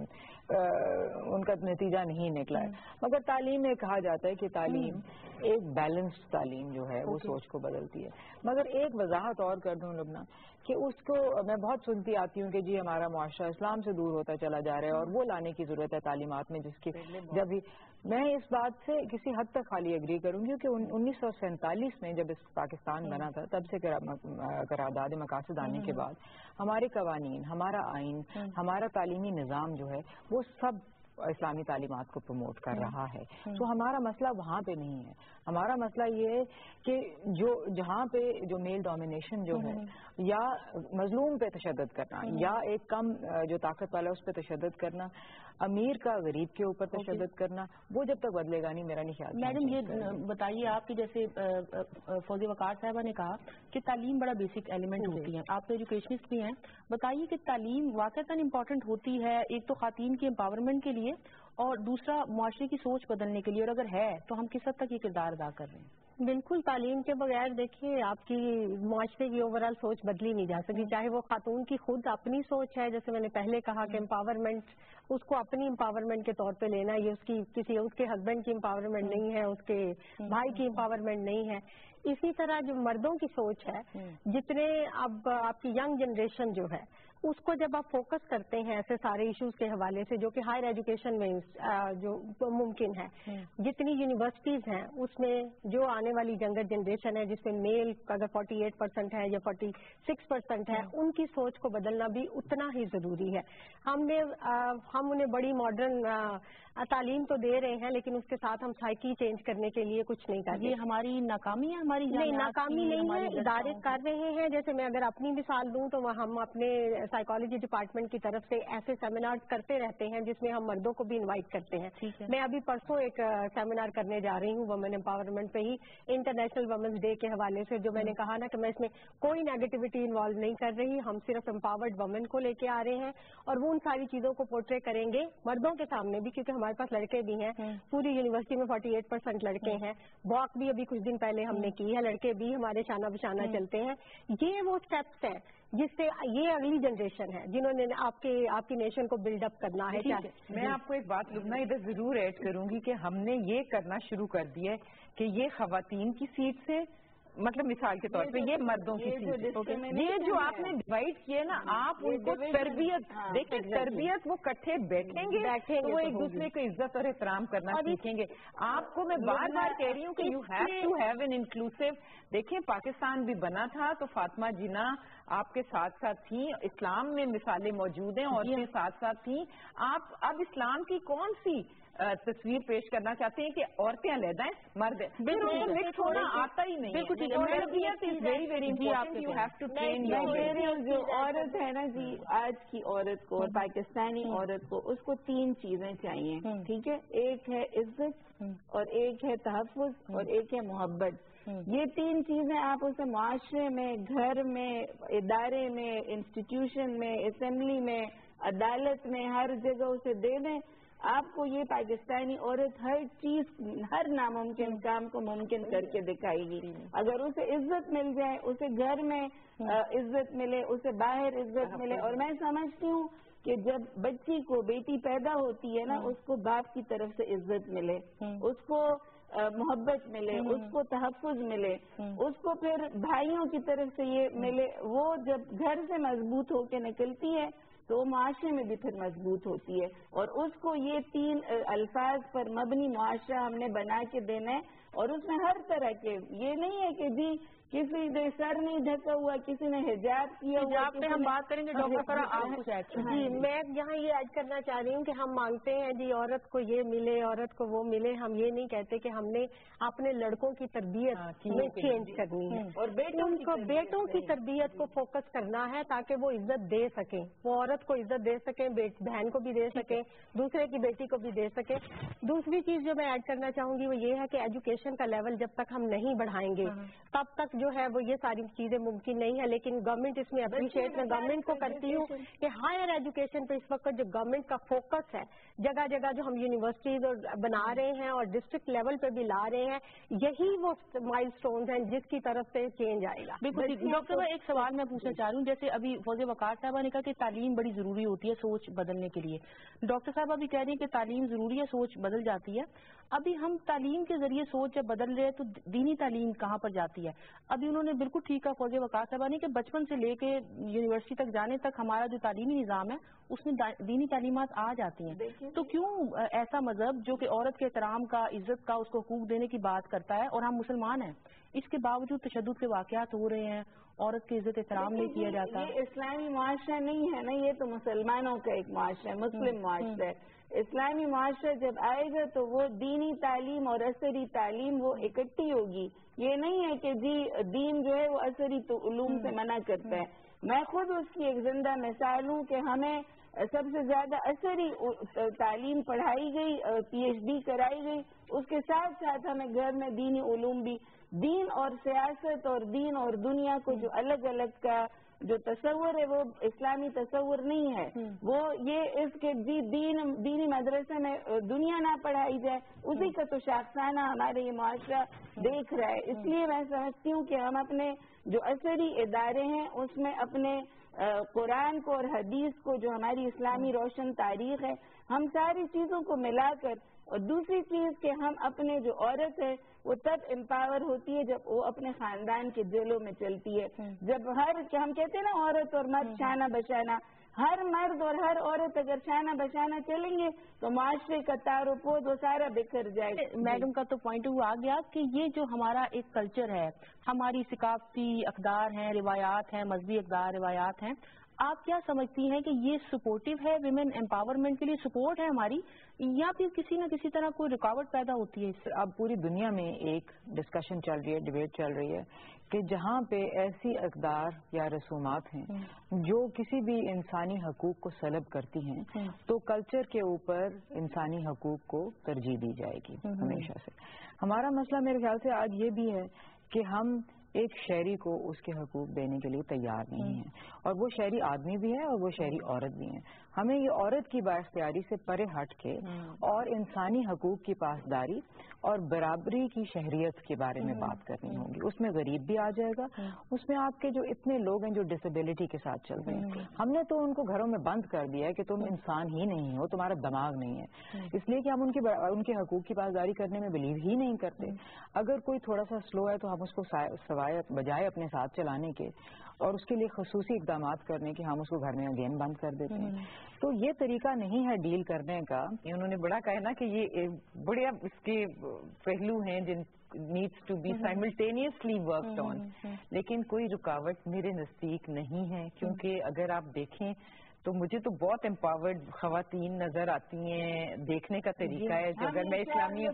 उनका नतीजा नहीं निकला है। मगर तालीम में कहा जाता है कि तालीम एक बैलेंस्ड तालीम जो है वो सोच को बदलती है। मगर एक वजाहत और कर दूं लुबना, कि उसको मैं बहुत सुनती आती हूँ कि जी हमारा मुआशरा इस्लाम से दूर होता चला जा रहा है और वो लाने की जरूरत है तालीमात में, जिसकी जब भी मैं इस बात से किसी हद तक खाली एग्री करूंगी कि उन्नीस सौ सैंतालीस में जब इस पाकिस्तान बना था, तब से करारदाद मकासद आने के बाद हमारे कवानीन, हमारा आइन, हमारा तालीमी निज़ाम जो है वो सब इस्लामी तालीमात को प्रमोट कर रहा है। तो हमारा मसला वहाँ पे नहीं है, हमारा मसला ये है कि जो जहाँ पे जो मेल डोमिनेशन जो है या मजलूम पे तशद्दुद करना या एक कम जो ताकत वाला उस पर तशद्दुद करना, अमीर का गरीब के ऊपर तशद्दुद करना, वो जब तक बदलेगा नहीं मेरा नहीं ख्याल। मैडम ये बताइए, आपकी जैसे फौजी वकार साहबा ने कहा कि तालीम बड़ा बेसिक एलिमेंट होती है, आप तो एजुकेशनिस्ट भी हैं, बताइए कि तालीम वाकईतन इम्पॉर्टेंट होती है एक तो खातन के एम्पावरमेंट के लिए और दूसरा मुआशरे की सोच बदलने के लिए, और अगर है तो हम किस हद तक ये किरदार अदा कर रहे हैं? बिल्कुल, तालीम के बगैर देखिए आपकी मुआशरे की ओवरऑल सोच बदली नहीं जा सकती, चाहे वो खातून की खुद अपनी सोच है, जैसे मैंने पहले कहा कि एम्पावरमेंट उसको अपनी एम्पावरमेंट के तौर पे लेना, ये उसकी किसी उसके हस्बैंड की एम्पावरमेंट नहीं है, उसके भाई की एम्पावरमेंट नहीं है। इसी तरह जो मर्दों की सोच है, जितने अब आपकी यंग जनरेशन जो है उसको जब आप फोकस करते हैं ऐसे सारे इश्यूज के हवाले से जो कि हायर एजुकेशन में जो मुमकिन है, जितनी यूनिवर्सिटीज हैं उसमें जो आने वाली यंगर जनरेशन है जिसमें मेल अगर अड़तालीस परसेंट है या छियालीस परसेंट है, उनकी सोच को बदलना भी उतना ही जरूरी है। हमने आ, हम उन्हें बड़ी मॉडर्न तालीम तो दे रहे हैं, लेकिन उसके साथ हम साइकी चेंज करने के लिए कुछ नहीं कर रहे। ये हमारी नाकामी है? हमारी नहीं, नाकामी नहीं है, इदारे कर रहे हैं। जैसे मैं अगर अपनी मिसाल दूं तो हम अपने साइकोलॉजी डिपार्टमेंट की तरफ से ऐसे सेमिनार करते रहते हैं जिसमें हम मर्दों को भी इनवाइट करते हैं। मैं अभी परसों एक सेमिनार करने जा रही हूँ वुमेन एम्पावरमेंट पे ही, इंटरनेशनल वुमेन्स डे के हवाले से, जो मैंने कहा ना कि मैं इसमें कोई नेगेटिविटी इन्वॉल्व नहीं कर रही, हम सिर्फ एम्पावर्ड वुमेन को लेके आ रहे हैं और वो उन सारी चीजों को पोर्ट्रे करेंगे मर्दों के सामने भी, क्योंकि हमारे पास लड़के भी हैं, पूरी यूनिवर्सिटी में अड़तालीस परसेंट लड़के हैं, वॉक भी अभी कुछ दिन पहले हमने की है, लड़के भी हमारे शाना बिशाना चलते हैं। ये वो स्टेप्स हैं जिससे ये अगली जनरेशन है जिन्होंने आपके आपकी नेशन को बिल्डअप करना है। क्या मैं आपको एक बात लुबना इधर जरूर ऐड करूंगी कि हमने ये करना शुरू कर दिया है कि ये खवातीन की सीट से, मतलब मिसाल के तौर पे ये मर्दों की सीट, ये जो आपने डिवाइड किए ना, आप उनको तरबियत देखिए, तरबियत वो इकट्ठे बैठेंगे तो वो एक दूसरे को इज्जत और एहतराम करना सीखेंगे। आपको मैं बार बार कह रही हूँ कि you have to have an inclusive. देखिए पाकिस्तान भी बना था तो फातिमा जिना आपके साथ साथ थी, इस्लाम में मिसालें मौजूद हैं और भी साथ साथ थी। आप अब इस्लाम की कौन सी تصویر پیش کرنا چاہتے ہیں کہ عورتیں علیحدہ ہیں, مرد ہیں, مکس ہونا آتا ہی نہیں ہے. جو عورت ہے نا جی, آج کی عورت کو اور پاکستانی عورت کو, اس کو تین چیزیں چاہیے, ٹھیک ہے. ایک ہے عزت, اور ایک ہے تحفظ, اور ایک ہے محبت. یہ تین چیزیں آپ اسے معاشرے میں, گھر میں, ادارے میں, انسٹیٹیوشن میں, اسمبلی میں, عدالت میں, ہر جگہ اسے دے دیں, آپ کو یہ پاکستانی عورت ہر چیز, ہر ناممکن کام کو ممکن کر کے دکھائے گی. اگر اسے عزت مل جائے, اسے گھر میں عزت ملے, اسے باہر عزت ملے. اور میں سمجھتی ہوں کہ جب بچی کو, بیٹی پیدا ہوتی ہے نا, اس کو باپ کی طرف سے عزت ملے, اس کو محبت ملے, اس کو تحفظ ملے, اس کو پھر بھائیوں کی طرف سے یہ ملے, وہ جب گھر سے مضبوط ہو کے نکلتی ہے تو معاشرے میں بھی پھر مضبوط ہوتی ہے. اور اس کو یہ تین الفاظ پر مبنی معاشرہ ہم نے بنا کے دینا ہے. اور اس میں ہر طرح کے, یہ نہیں ہے کہ جی کسی نے سر نہیں ڈھکا ہوا, کسی نے حجاب کیا ہوا. حجاب پہ ہم بات کریں گے ڈاکٹر فرا, آپ کچھ ایڈ کریں. جی, میں یہاں یہ ایڈ کرنا چاہ رہی ہوں کہ ہم مانگتے ہیں جی عورت کو یہ ملے, عورت کو وہ ملے. ہم یہ نہیں کہتے کہ ہم نے اپنے لڑکوں کی تربیت میں چینج کرنی ہے, اور بیٹوں کو بیٹوں کی تربیت کو فوکس کرنا ہے تاکہ وہ عزت دے سکیں, وہ عورت کو عزت دے سکیں, بہن کو بھی دے سکیں, دوسرے کی بیٹی کو بھی دے سکیں. دوسری چیز جو میں ایڈ کرنا چاہوں گی وہ یہ ہے کہ ایجوکیشن کا لیول جب تک ہم نہیں بڑھائیں گے تب تک جو ہے وہ یہ ساری چیزیں ممکن نہیں ہے. لیکن گورنمنٹ اس میں اپریشیٹ, میں گورنمنٹ کو کرتی ہوں کہ ہائر ایجوکیشن پہ اس وقت جو گورنمنٹ کا فوکس ہے, جگہ جگہ جو ہم یونیورسٹیز بنا رہے ہیں اور ڈسٹرکٹ لیول پہ بھی لا رہے ہیں, یہی وہ مائل سٹونز ہیں جس کی طرف سے چینج آئے گا. بالکل. ڈاکٹر ایک سوال میں پوچھنا چاہ رہی ہوں, جیسے ابھی فوزیہ وقار صاحبہ نے کہا کہ تعلیم بڑی ضروری ہوتی ہے سوچ بدلنے کے لیے, ڈاکٹر صاحبہ بھی کہہ رہی ہیں کہ تعلیم ضروری ہے, سوچ بدل جاتی ہے. ابھی ہم تعلیم کے ذریعے سوچ جب بدل رہے ہیں تو دینی تعلیم کہاں پر جاتی ہے؟ ابھی انہوں نے بالکل ٹھیک کہا فوزیہ وقار صاحبہ نے کہ بچپن سے لے کے یونیورسٹی تک جانے تک ہمارا جو تعلیمی نظام ہے اس میں دینی تعلیمات آ جاتی ہیں. تو کیوں ایسا مذہب جو کہ عورت کے احترام کا, عزت کا, اس کو حقوق دینے کی بات کرتا ہے, اور ہم مسلمان ہیں, اس کے باوجود تشدد کے واقعات ہو رہے ہیں, عورت کی عزت احترام نہیں کیا جاتا؟ یہ اسلامی معاشرہ نہیں ہے نا, یہ تو مسلمانوں کا ایک معاشرہ ہے, مسلم معاشرہ ہے. اسلامی معاشرہ جب آئے گا تو وہ دینی تعلیم اور عصری تعلیم وہ اکٹھی ہوگی. یہ نہیں ہے کہ جی دین جو ہے وہ عصری علوم سے منع کرتا ہے. میں خود اس کی ایک زندہ مثال ہوں کہ ہمیں سب سے زیادہ عصری تعلیم پڑھائی گئی, پی ایچ ڈی کرائی گئی, اس کے ساتھ ساتھ ہمیں گھر میں دینی علوم بھی. دین اور سیاست اور دین اور دنیا کو جو الگ الگ کا جو تصور ہے وہ اسلامی تصور نہیں ہے. وہ یہ اس کے دین دینی مدرسے میں دنیا نہ پڑھائی جائے, اسی کا تو شاخسانہ ہمارے یہ معاشرہ دیکھ رہا ہے. اس لیے میں سمجھتی ہوں کہ ہم اپنے جو عصری ادارے ہیں اس میں اپنے قرآن کو اور حدیث کو, جو ہماری اسلامی روشن تاریخ ہے, ہم ساری چیزوں کو ملا کر, اور دوسری چیز کہ ہم اپنے جو عورت ہے وہ تب امپاور ہوتی ہے جب وہ اپنے خاندان کے جیلوں میں چلتی ہے. جب ہر ہم کہتے ہیں نا عورت اور مرد شانہ بشانہ, ہر مرد اور ہر عورت اگر شانہ بشانہ چلیں گے تو معاشرے کا تار و پود وہ سارا بکھر جائے گا. میڈم کا تو پوائنٹ آ گیا کہ یہ جو ہمارا ایک کلچر ہے, ہماری ثقافتی اقدار ہیں, روایات ہیں, مذہبی اقدار روایات ہیں, آپ کیا سمجھتی ہیں کہ یہ سپورٹو ہے ویمن امپاورمنٹ کے لیے, سپورٹ ہے ہماری, یا پھر کسی نہ کسی طرح کوئی رکاوٹ پیدا ہوتی ہے اس سے؟ اب پوری دنیا میں ایک ڈسکشن چل رہی ہے, ڈبیٹ چل رہی ہے کہ جہاں پہ ایسی اقدار یا رسومات ہیں جو کسی بھی انسانی حقوق کو سلب کرتی ہیں تو کلچر کے اوپر انسانی حقوق کو ترجیح دی جائے گی ہمیشہ سے. ہمارا مسئلہ میرے خیال سے آج یہ بھی ہے کہ ہم ایک شہری کو اس کے حقوق دینے کے لیے تیار نہیں ہیں, اور وہ شہری آدمی بھی ہے اور وہ شہری عورت بھی ہیں. ہمیں یہ عورت کی بااختیاری سے پرے ہٹ کے اور انسانی حقوق کی پاسداری اور برابری کی شہریت کے بارے میں بات کرنی ہوگی. اس میں غریب بھی آ جائے گا, اس میں آپ کے جو اتنے لوگ ہیں جو ڈسیبلٹی کے ساتھ چل رہے ہیں, ہم نے تو ان کو گھروں میں بند کر دیا ہے کہ تم انسان ہی نہیں ہو, تمہارا دماغ نہیں ہے, اس لیے کہ ہم ان کی ان کے حقوق کی پاسداری کرنے میں بلیو ہی نہیں کرتے. اگر کوئی تھوڑا سا سلو ہے تو ہم اس کو سوائے بجائے اپنے ساتھ چلانے کے اور اس کے لیے خصوصی اقدامات کرنے کے, ہم اس کو گھر میں اگین بند کر دیتے ہیں. تو یہ طریقہ نہیں ہے ڈیل کرنے کا. انہوں نے بڑا کہا نا کہ یہ بڑے اس کے پہلو ہیں جن needs to be simultaneously worked on, لیکن کوئی رکاوٹ میرے نزدیک نہیں ہے, کیونکہ اگر آپ دیکھیں تو مجھے تو بہت امپاورڈ خواتین نظر آتی ہیں. دیکھنے کا طریقہ ہے جو اگر میں اسلامی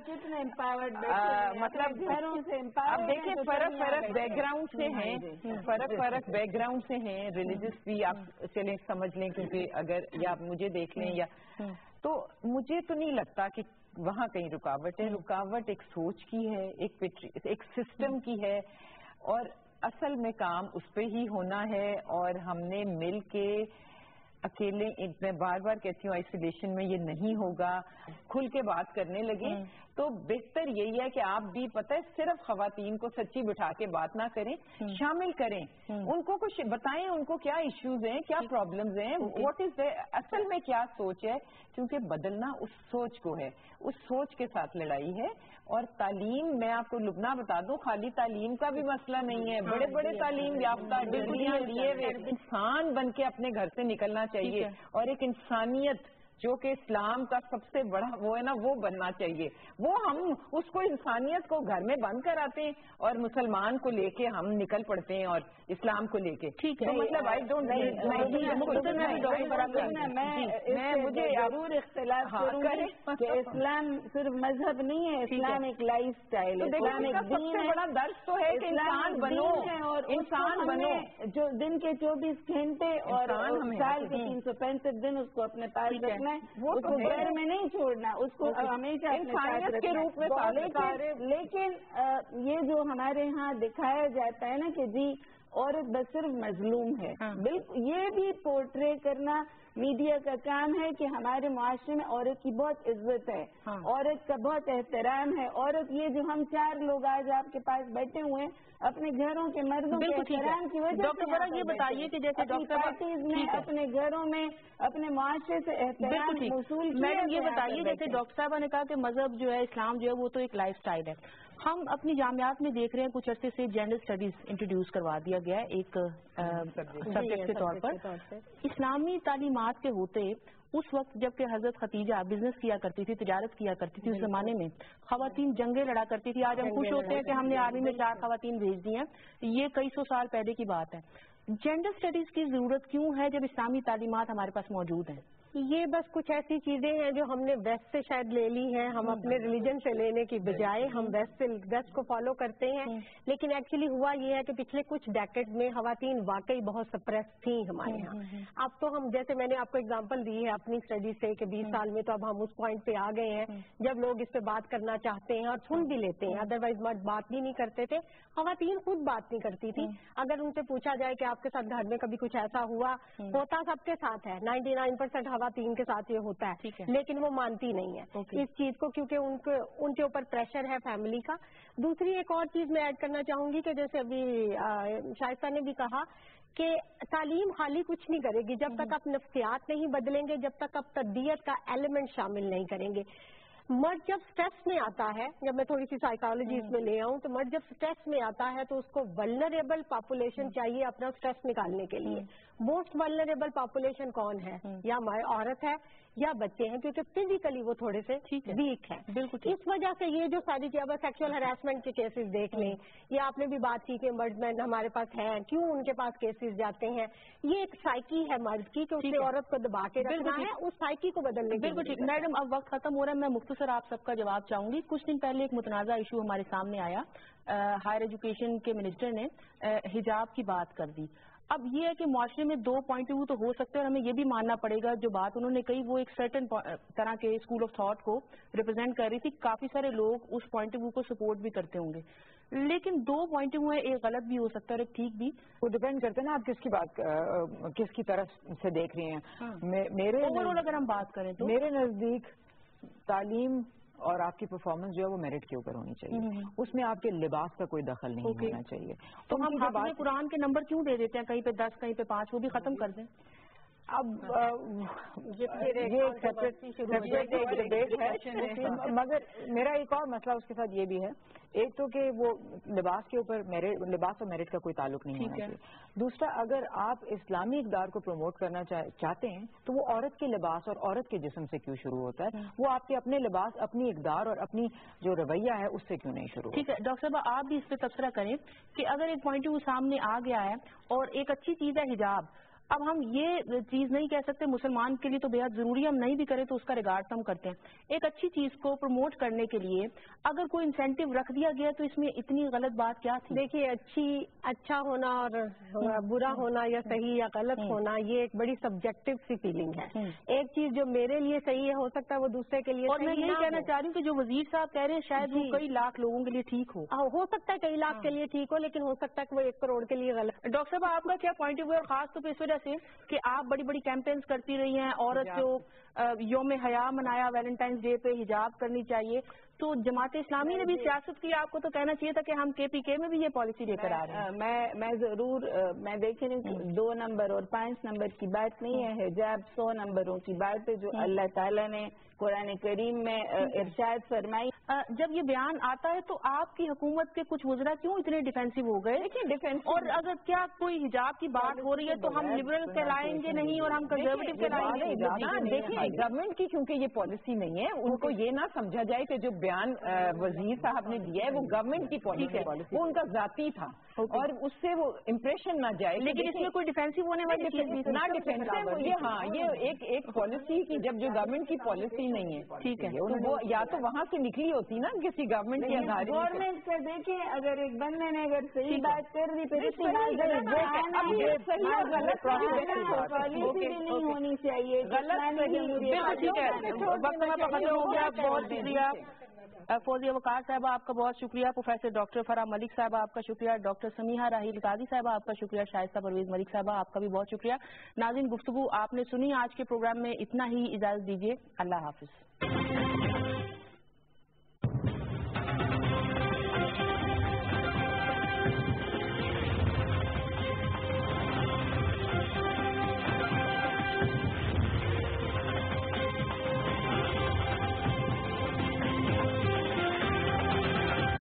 مطلب اب دیکھیں فرق فرق بیک گراؤنڈ سے ہیں, فرق فرق بیک گراؤنڈ سے ہیں, ریلیجس بھی آپ چلیں سمجھ لیں, کیونکہ اگر یا آپ مجھے دیکھ لیں یا تو مجھے تو نہیں لگتا کہ وہاں کہیں رکاوٹ ہے. رکاوٹ ایک سوچ کی ہے, ایک سسٹم کی ہے, اور اصل میں کام اس پہ ہی ہونا ہے. اور ہم نے مل کے اکیلے, میں بار بار کہتی ہوں آئسولیشن میں یہ نہیں ہوگا, کھل کے بات کرنے لگے تو بہتر یہی ہے کہ آپ بھی پتہ ہے صرف خواتین کو سچی بٹھا کے بات نہ کریں, شامل کریں, ان کو کچھ بتائیں, ان کو کیا ایشوز ہیں, کیا پرابلمز ہیں, واٹ از اصل میں کیا سوچ ہے, کیونکہ بدلنا اس سوچ کو ہے, اس سوچ کے ساتھ لڑائی ہے. اور تعلیم, میں آپ کو لبنہ بتا دوں, خالی تعلیم کا بھی مسئلہ نہیں ہے, بڑے بڑے تعلیم یافتہ ڈگریاں لیے ہوئے انسان بن کے اپنے گھر سے نکلنا چاہیے, اور ایک انسانیت جو کہ اسلام کا سب سے بڑا وہ ہے نا, وہ بننا چاہیے. وہ ہم اس کو انسانیت کو گھر میں بند کر آتے ہیں اور مسلمان کو لے کے ہم نکل پڑتے ہیں اور اسلام کو لے کے. ٹھیک ہے, مطلب آئی ڈونٹ میں مجھے ضرور اختلاف کروں کہ اسلام صرف مذہب نہیں ہے, اسلام ایک لائف اسٹائل ہے, اسلام ایک دین ہے. سب سے بڑا درس تو ہے کہ انسان بنو, اور انسان بنو, جو دن کے چوبیس گھنٹے اور سال کے تین سو پینسٹھ دن اس کو اپنے پاس رکھنا ہے, وہ تو گھر میں نہیں چھوڑنا, اس کو ہمیشہ انسانیت کے روپ میں. لیکن یہ جو ہمارے ہاں دکھایا جاتا ہے نا کہ جی عورت بس صرف مظلوم ہے, بالکل یہ بھی پورٹرے کرنا میڈیا کا کام ہے کہ ہمارے معاشرے میں عورت کی بہت عزت ہے, عورت کا بہت احترام ہے. عورت یہ جو ہم چار لوگ آج آپ کے پاس بیٹھے ہوئے ہیں اپنے گھروں کے مردوں کے احترام کی وجہ سے, یہ بتائیے کہ جیسے پارٹیز میں, اپنے گھروں میں, اپنے معاشرے سے احترام وصول کیا. میڈم یہ بتائیے, جیسے ڈاکٹر صاحبہ نے کہا کہ مذہب جو ہے, اسلام جو ہے, وہ تو ایک لائف سٹائل ہے. ہم اپنی جامعات میں دیکھ رہے ہیں کچھ عرصے سے جینڈر اسٹڈیز انٹروڈیوس کروا دیا گیا ہے ایک سبجیکٹ کے طور پر. اسلامی تعلیمات کے ہوتے اس وقت جب کہ حضرت خدیجہ بزنس کیا کرتی تھی, تجارت کیا کرتی تھی, اس زمانے میں خواتین جنگیں لڑا کرتی تھی. آج ہم خوش ہوتے ہیں کہ ہم نے آرمی میں چار خواتین بھیج دی ہیں, یہ کئی سو سال پہلے کی بات ہے. جینڈر اسٹڈیز کی ضرورت کیوں ہے جب اسلامی تعلیمات ہمارے پاس موجود ہیں؟ یہ بس کچھ ایسی چیزیں ہیں جو ہم نے ویسٹ سے شاید لے لی ہیں, ہم اپنے ریلیجن سے لینے کی بجائے ہم ویسٹ سے ویسٹ کو فالو کرتے ہیں. لیکن ایکچولی ہوا یہ ہے کہ پچھلے کچھ ڈیکیڈ میں خواتین واقعی بہت سپریس تھیں ہمارے یہاں. اب تو ہم, جیسے میں نے آپ کو اگزامپل دی ہے اپنی اسٹڈی سے کہ بیس سال میں تو اب ہم اس پوائنٹ پہ آ گئے ہیں جب لوگ اس پہ بات کرنا چاہتے ہیں اور سن بھی لیتے ہیں. ادروائز مرد بات بھی نہیں کرتے تھے, خواتین خود بات نہیں کرتی تھی. اگر ان سے پوچھا جائے کہ آپ کے ساتھ گھر میں کبھی کچھ ایسا ہوا, ہوتا سب کے ساتھ ہے, نائنٹی نائن پرسینٹ خواتین کے ساتھ یہ ہوتا ہے, لیکن وہ مانتی نہیں ہے اس چیز کو, کیونکہ ان کے ان کے اوپر پریشر ہے فیملی کا. دوسری ایک اور چیز میں ایڈ کرنا چاہوں گی کہ جیسے ابھی شائستہ نے بھی کہا کہ تعلیم خالی کچھ نہیں کرے گی جب تک آپ نفسیات نہیں بدلیں گے, جب تک آپ تربیت کا ایلیمنٹ شامل نہیں کریں گے. مرد جب سٹریس میں آتا ہے, جب میں تھوڑی سی سائیکالوجی اس میں لے آؤں, تو مرد جب سٹریس میں آتا ہے تو اس کو ولنریبل پاپولیشن چاہیے اپنا سٹریس نکالنے کے لیے. موسٹ ولنریبل پاپولیشن کون ہے؟ یا عورت ہے یا بچے ہیں, کیونکہ فزیکلی وہ تھوڑے سے ویک ہیں. اس وجہ سے یہ جو ساری چیزیں, بس سیکشل ہراسمنٹ کے کیسز دیکھ لیں, یا آپ نے بھی بات کی کہ مرد مین ہمارے پاس ہیں, کیوں ان کے پاس کیسز جاتے ہیں, یہ ایک سائیکی ہے مرد کی کہ اس نے عورت کو دبا کے رکھنا ہے, اس سائیکی کو بدلنے کے. بالکل ٹھیک. میڈم اب وقت ختم ہو رہا ہے, میں مختصر آپ سب کا جواب چاہوں گی. کچھ دن پہلے ایک متنازع ایشو ہمارے سامنے آیا, ہائر ایجوکیشن کے منسٹر نے حجاب کی بات کر دی. اب یہ ہے کہ معاشرے میں دو پوائنٹ آف ویو تو ہو سکتے ہیں, اور ہمیں یہ بھی ماننا پڑے گا جو بات انہوں نے کہی وہ ایک سرٹن طرح کے اسکول آف تھاٹ کو ریپرزینٹ کر رہی تھی. کافی سارے لوگ اس پوائنٹ آف ویو کو سپورٹ بھی کرتے ہوں گے, لیکن دو پوائنٹ آف ویو ہے, ایک غلط بھی ہو سکتا ہے اور ایک ٹھیک بھی. وہ ڈپینڈ کرتے ہیں نا آپ کس کی بات, کس کی طرف سے دیکھ رہے ہیں. میرے اوور آل اگر ہم بات کریں تو میرے نزدیک تعلیم اور آپ کی پرفارمنس جو ہے وہ میرٹ کے اوپر ہونی چاہیے, اس میں آپ کے لباس کا کوئی دخل نہیں ہونا چاہیے. تو ہم حافظ قرآن کے نمبر کیوں دے دیتے ہیں, کہیں پہ دس کہیں پہ پانچ, وہ بھی ختم کر دیں. اب یہ سیپریٹ ڈبیٹ ہے, مگر میرا ایک اور مسئلہ اس کے ساتھ یہ بھی ہے, ایک تو کہ وہ لباس کے اوپر لباس اور میرٹ کا کوئی تعلق نہیں ہونا چاہیے. دوسرا, اگر آپ اسلامی اقدار کو پروموٹ کرنا چاہتے ہیں تو وہ عورت کے لباس اور عورت کے جسم سے کیوں شروع ہوتا ہے, وہ آپ کے اپنے لباس, اپنی اقدار اور اپنی جو رویہ ہے اس سے کیوں نہیں شروع؟ ٹھیک ہے ڈاکٹر صاحب, آپ بھی اس پہ تبصرہ کریں کہ اگر ایک پوائنٹ آف ویو سامنے آ گیا ہے اور ایک اچھی چیز ہے حجاب, اب ہم یہ چیز نہیں کہہ سکتے مسلمان کے لیے تو بے حد ضروری ہے، ہم نہیں بھی کریں تو اس کا ریگارڈ ہم کرتے ہیں. ایک اچھی چیز کو پروموٹ کرنے کے لیے اگر کوئی انسینٹیو رکھ دیا گیا تو اس میں اتنی غلط بات کیا تھی؟ دیکھیے اچھی اچھا ہونا اور برا ہونا یا صحیح یا غلط ہونا یہ ایک بڑی سبجیکٹو سی فیلنگ ہے. ایک چیز جو میرے لیے صحیح ہے ہو سکتا ہے وہ دوسرے کے لیے اور میں یہی کہنا چاہ رہی ہوں کہ جو وزیر صاحب کہہ رہے ہیں شاید وہ کئی لاکھ لوگوں کے لیے ٹھیک ہو ہو سکتا ہے کئی لاکھ کے لیے ٹھیک ہو لیکن ہو سکتا ہے کہ وہ ایک کروڑ کے لیے غلط. ڈاکٹر صاحب آپ کا کیا پوائنٹ آف ویو ہے خاص طور پہ اس وجہ سے کہ آپ بڑی بڑی کیمپینز کرتی رہی ہیں، عورت جو یوم حیا منایا ویلنٹائنس ڈے پہ حجاب کرنی چاہیے، تو جماعت اسلامی نے بھی سیاست کی، آپ کو تو کہنا چاہیے تھا کہ ہم کے پی کے میں بھی یہ پالیسی لے کر آ رہے ہیں. میں میں ضرور میں دیکھ رہی ہوں دو نمبر اور پانچ نمبر کی بات نہیں ہے، حجاب سو نمبروں کی بات ہے جو اللہ تعالیٰ نے قرآن کریم میں ارشاد فرمائی. جب یہ بیان آتا ہے تو آپ کی حکومت کے کچھ وزراء کیوں اتنے ڈیفینسو ہو گئے؟ اور اگر کیا کوئی حجاب کی بات ہو رہی ہے تو ہم لبرل کہلائیں گے نہیں اور ہم کنزرویٹو کہلائیں گے؟ دیکھیے گورنمنٹ کی کیونکہ یہ پالیسی نہیں ہے، ان کو یہ نہ سمجھا جائے کہ جو بیان وزیر صاحب نے دیا ہے وہ گورنمنٹ کی پالیسی ہے، وہ ان کا ذاتی تھا اور اس سے وہ امپریشن نہ جائے. لیکن اس میں کوئی ڈیفینسو ہونے والی چیز نہ ڈیفینسو، یہ ہاں یہ ایک ایک پالیسی کی جب جو گورنمنٹ کی پالیسی نہیں ہے ٹھیک ہے وہ یا تو وہاں سے نکلی ہوتی نا کسی گورنمنٹ کی ادارے. گورنمنٹ سے دیکھیں اگر ایک بندے نے اگر صحیح بات کر دی پھر پالیسی بھی نہیں ہونی چاہیے. بہت شکریہ فوزیہ وقار صاحبہ، آپ کا بہت شکریہ. پروفیسر ڈاکٹر فرح ملک صاحبہ آپ کا شکریہ. ڈاکٹر سمیحہ راحیل قاضی صاحبہ آپ کا شکریہ. شائستہ پرویز ملک صاحبہ آپ کا بھی بہت شکریہ. ناظرین گفتگو آپ نے سنی، آج کے پروگرام میں اتنا ہی، اجازت دیجیے، اللہ حافظ.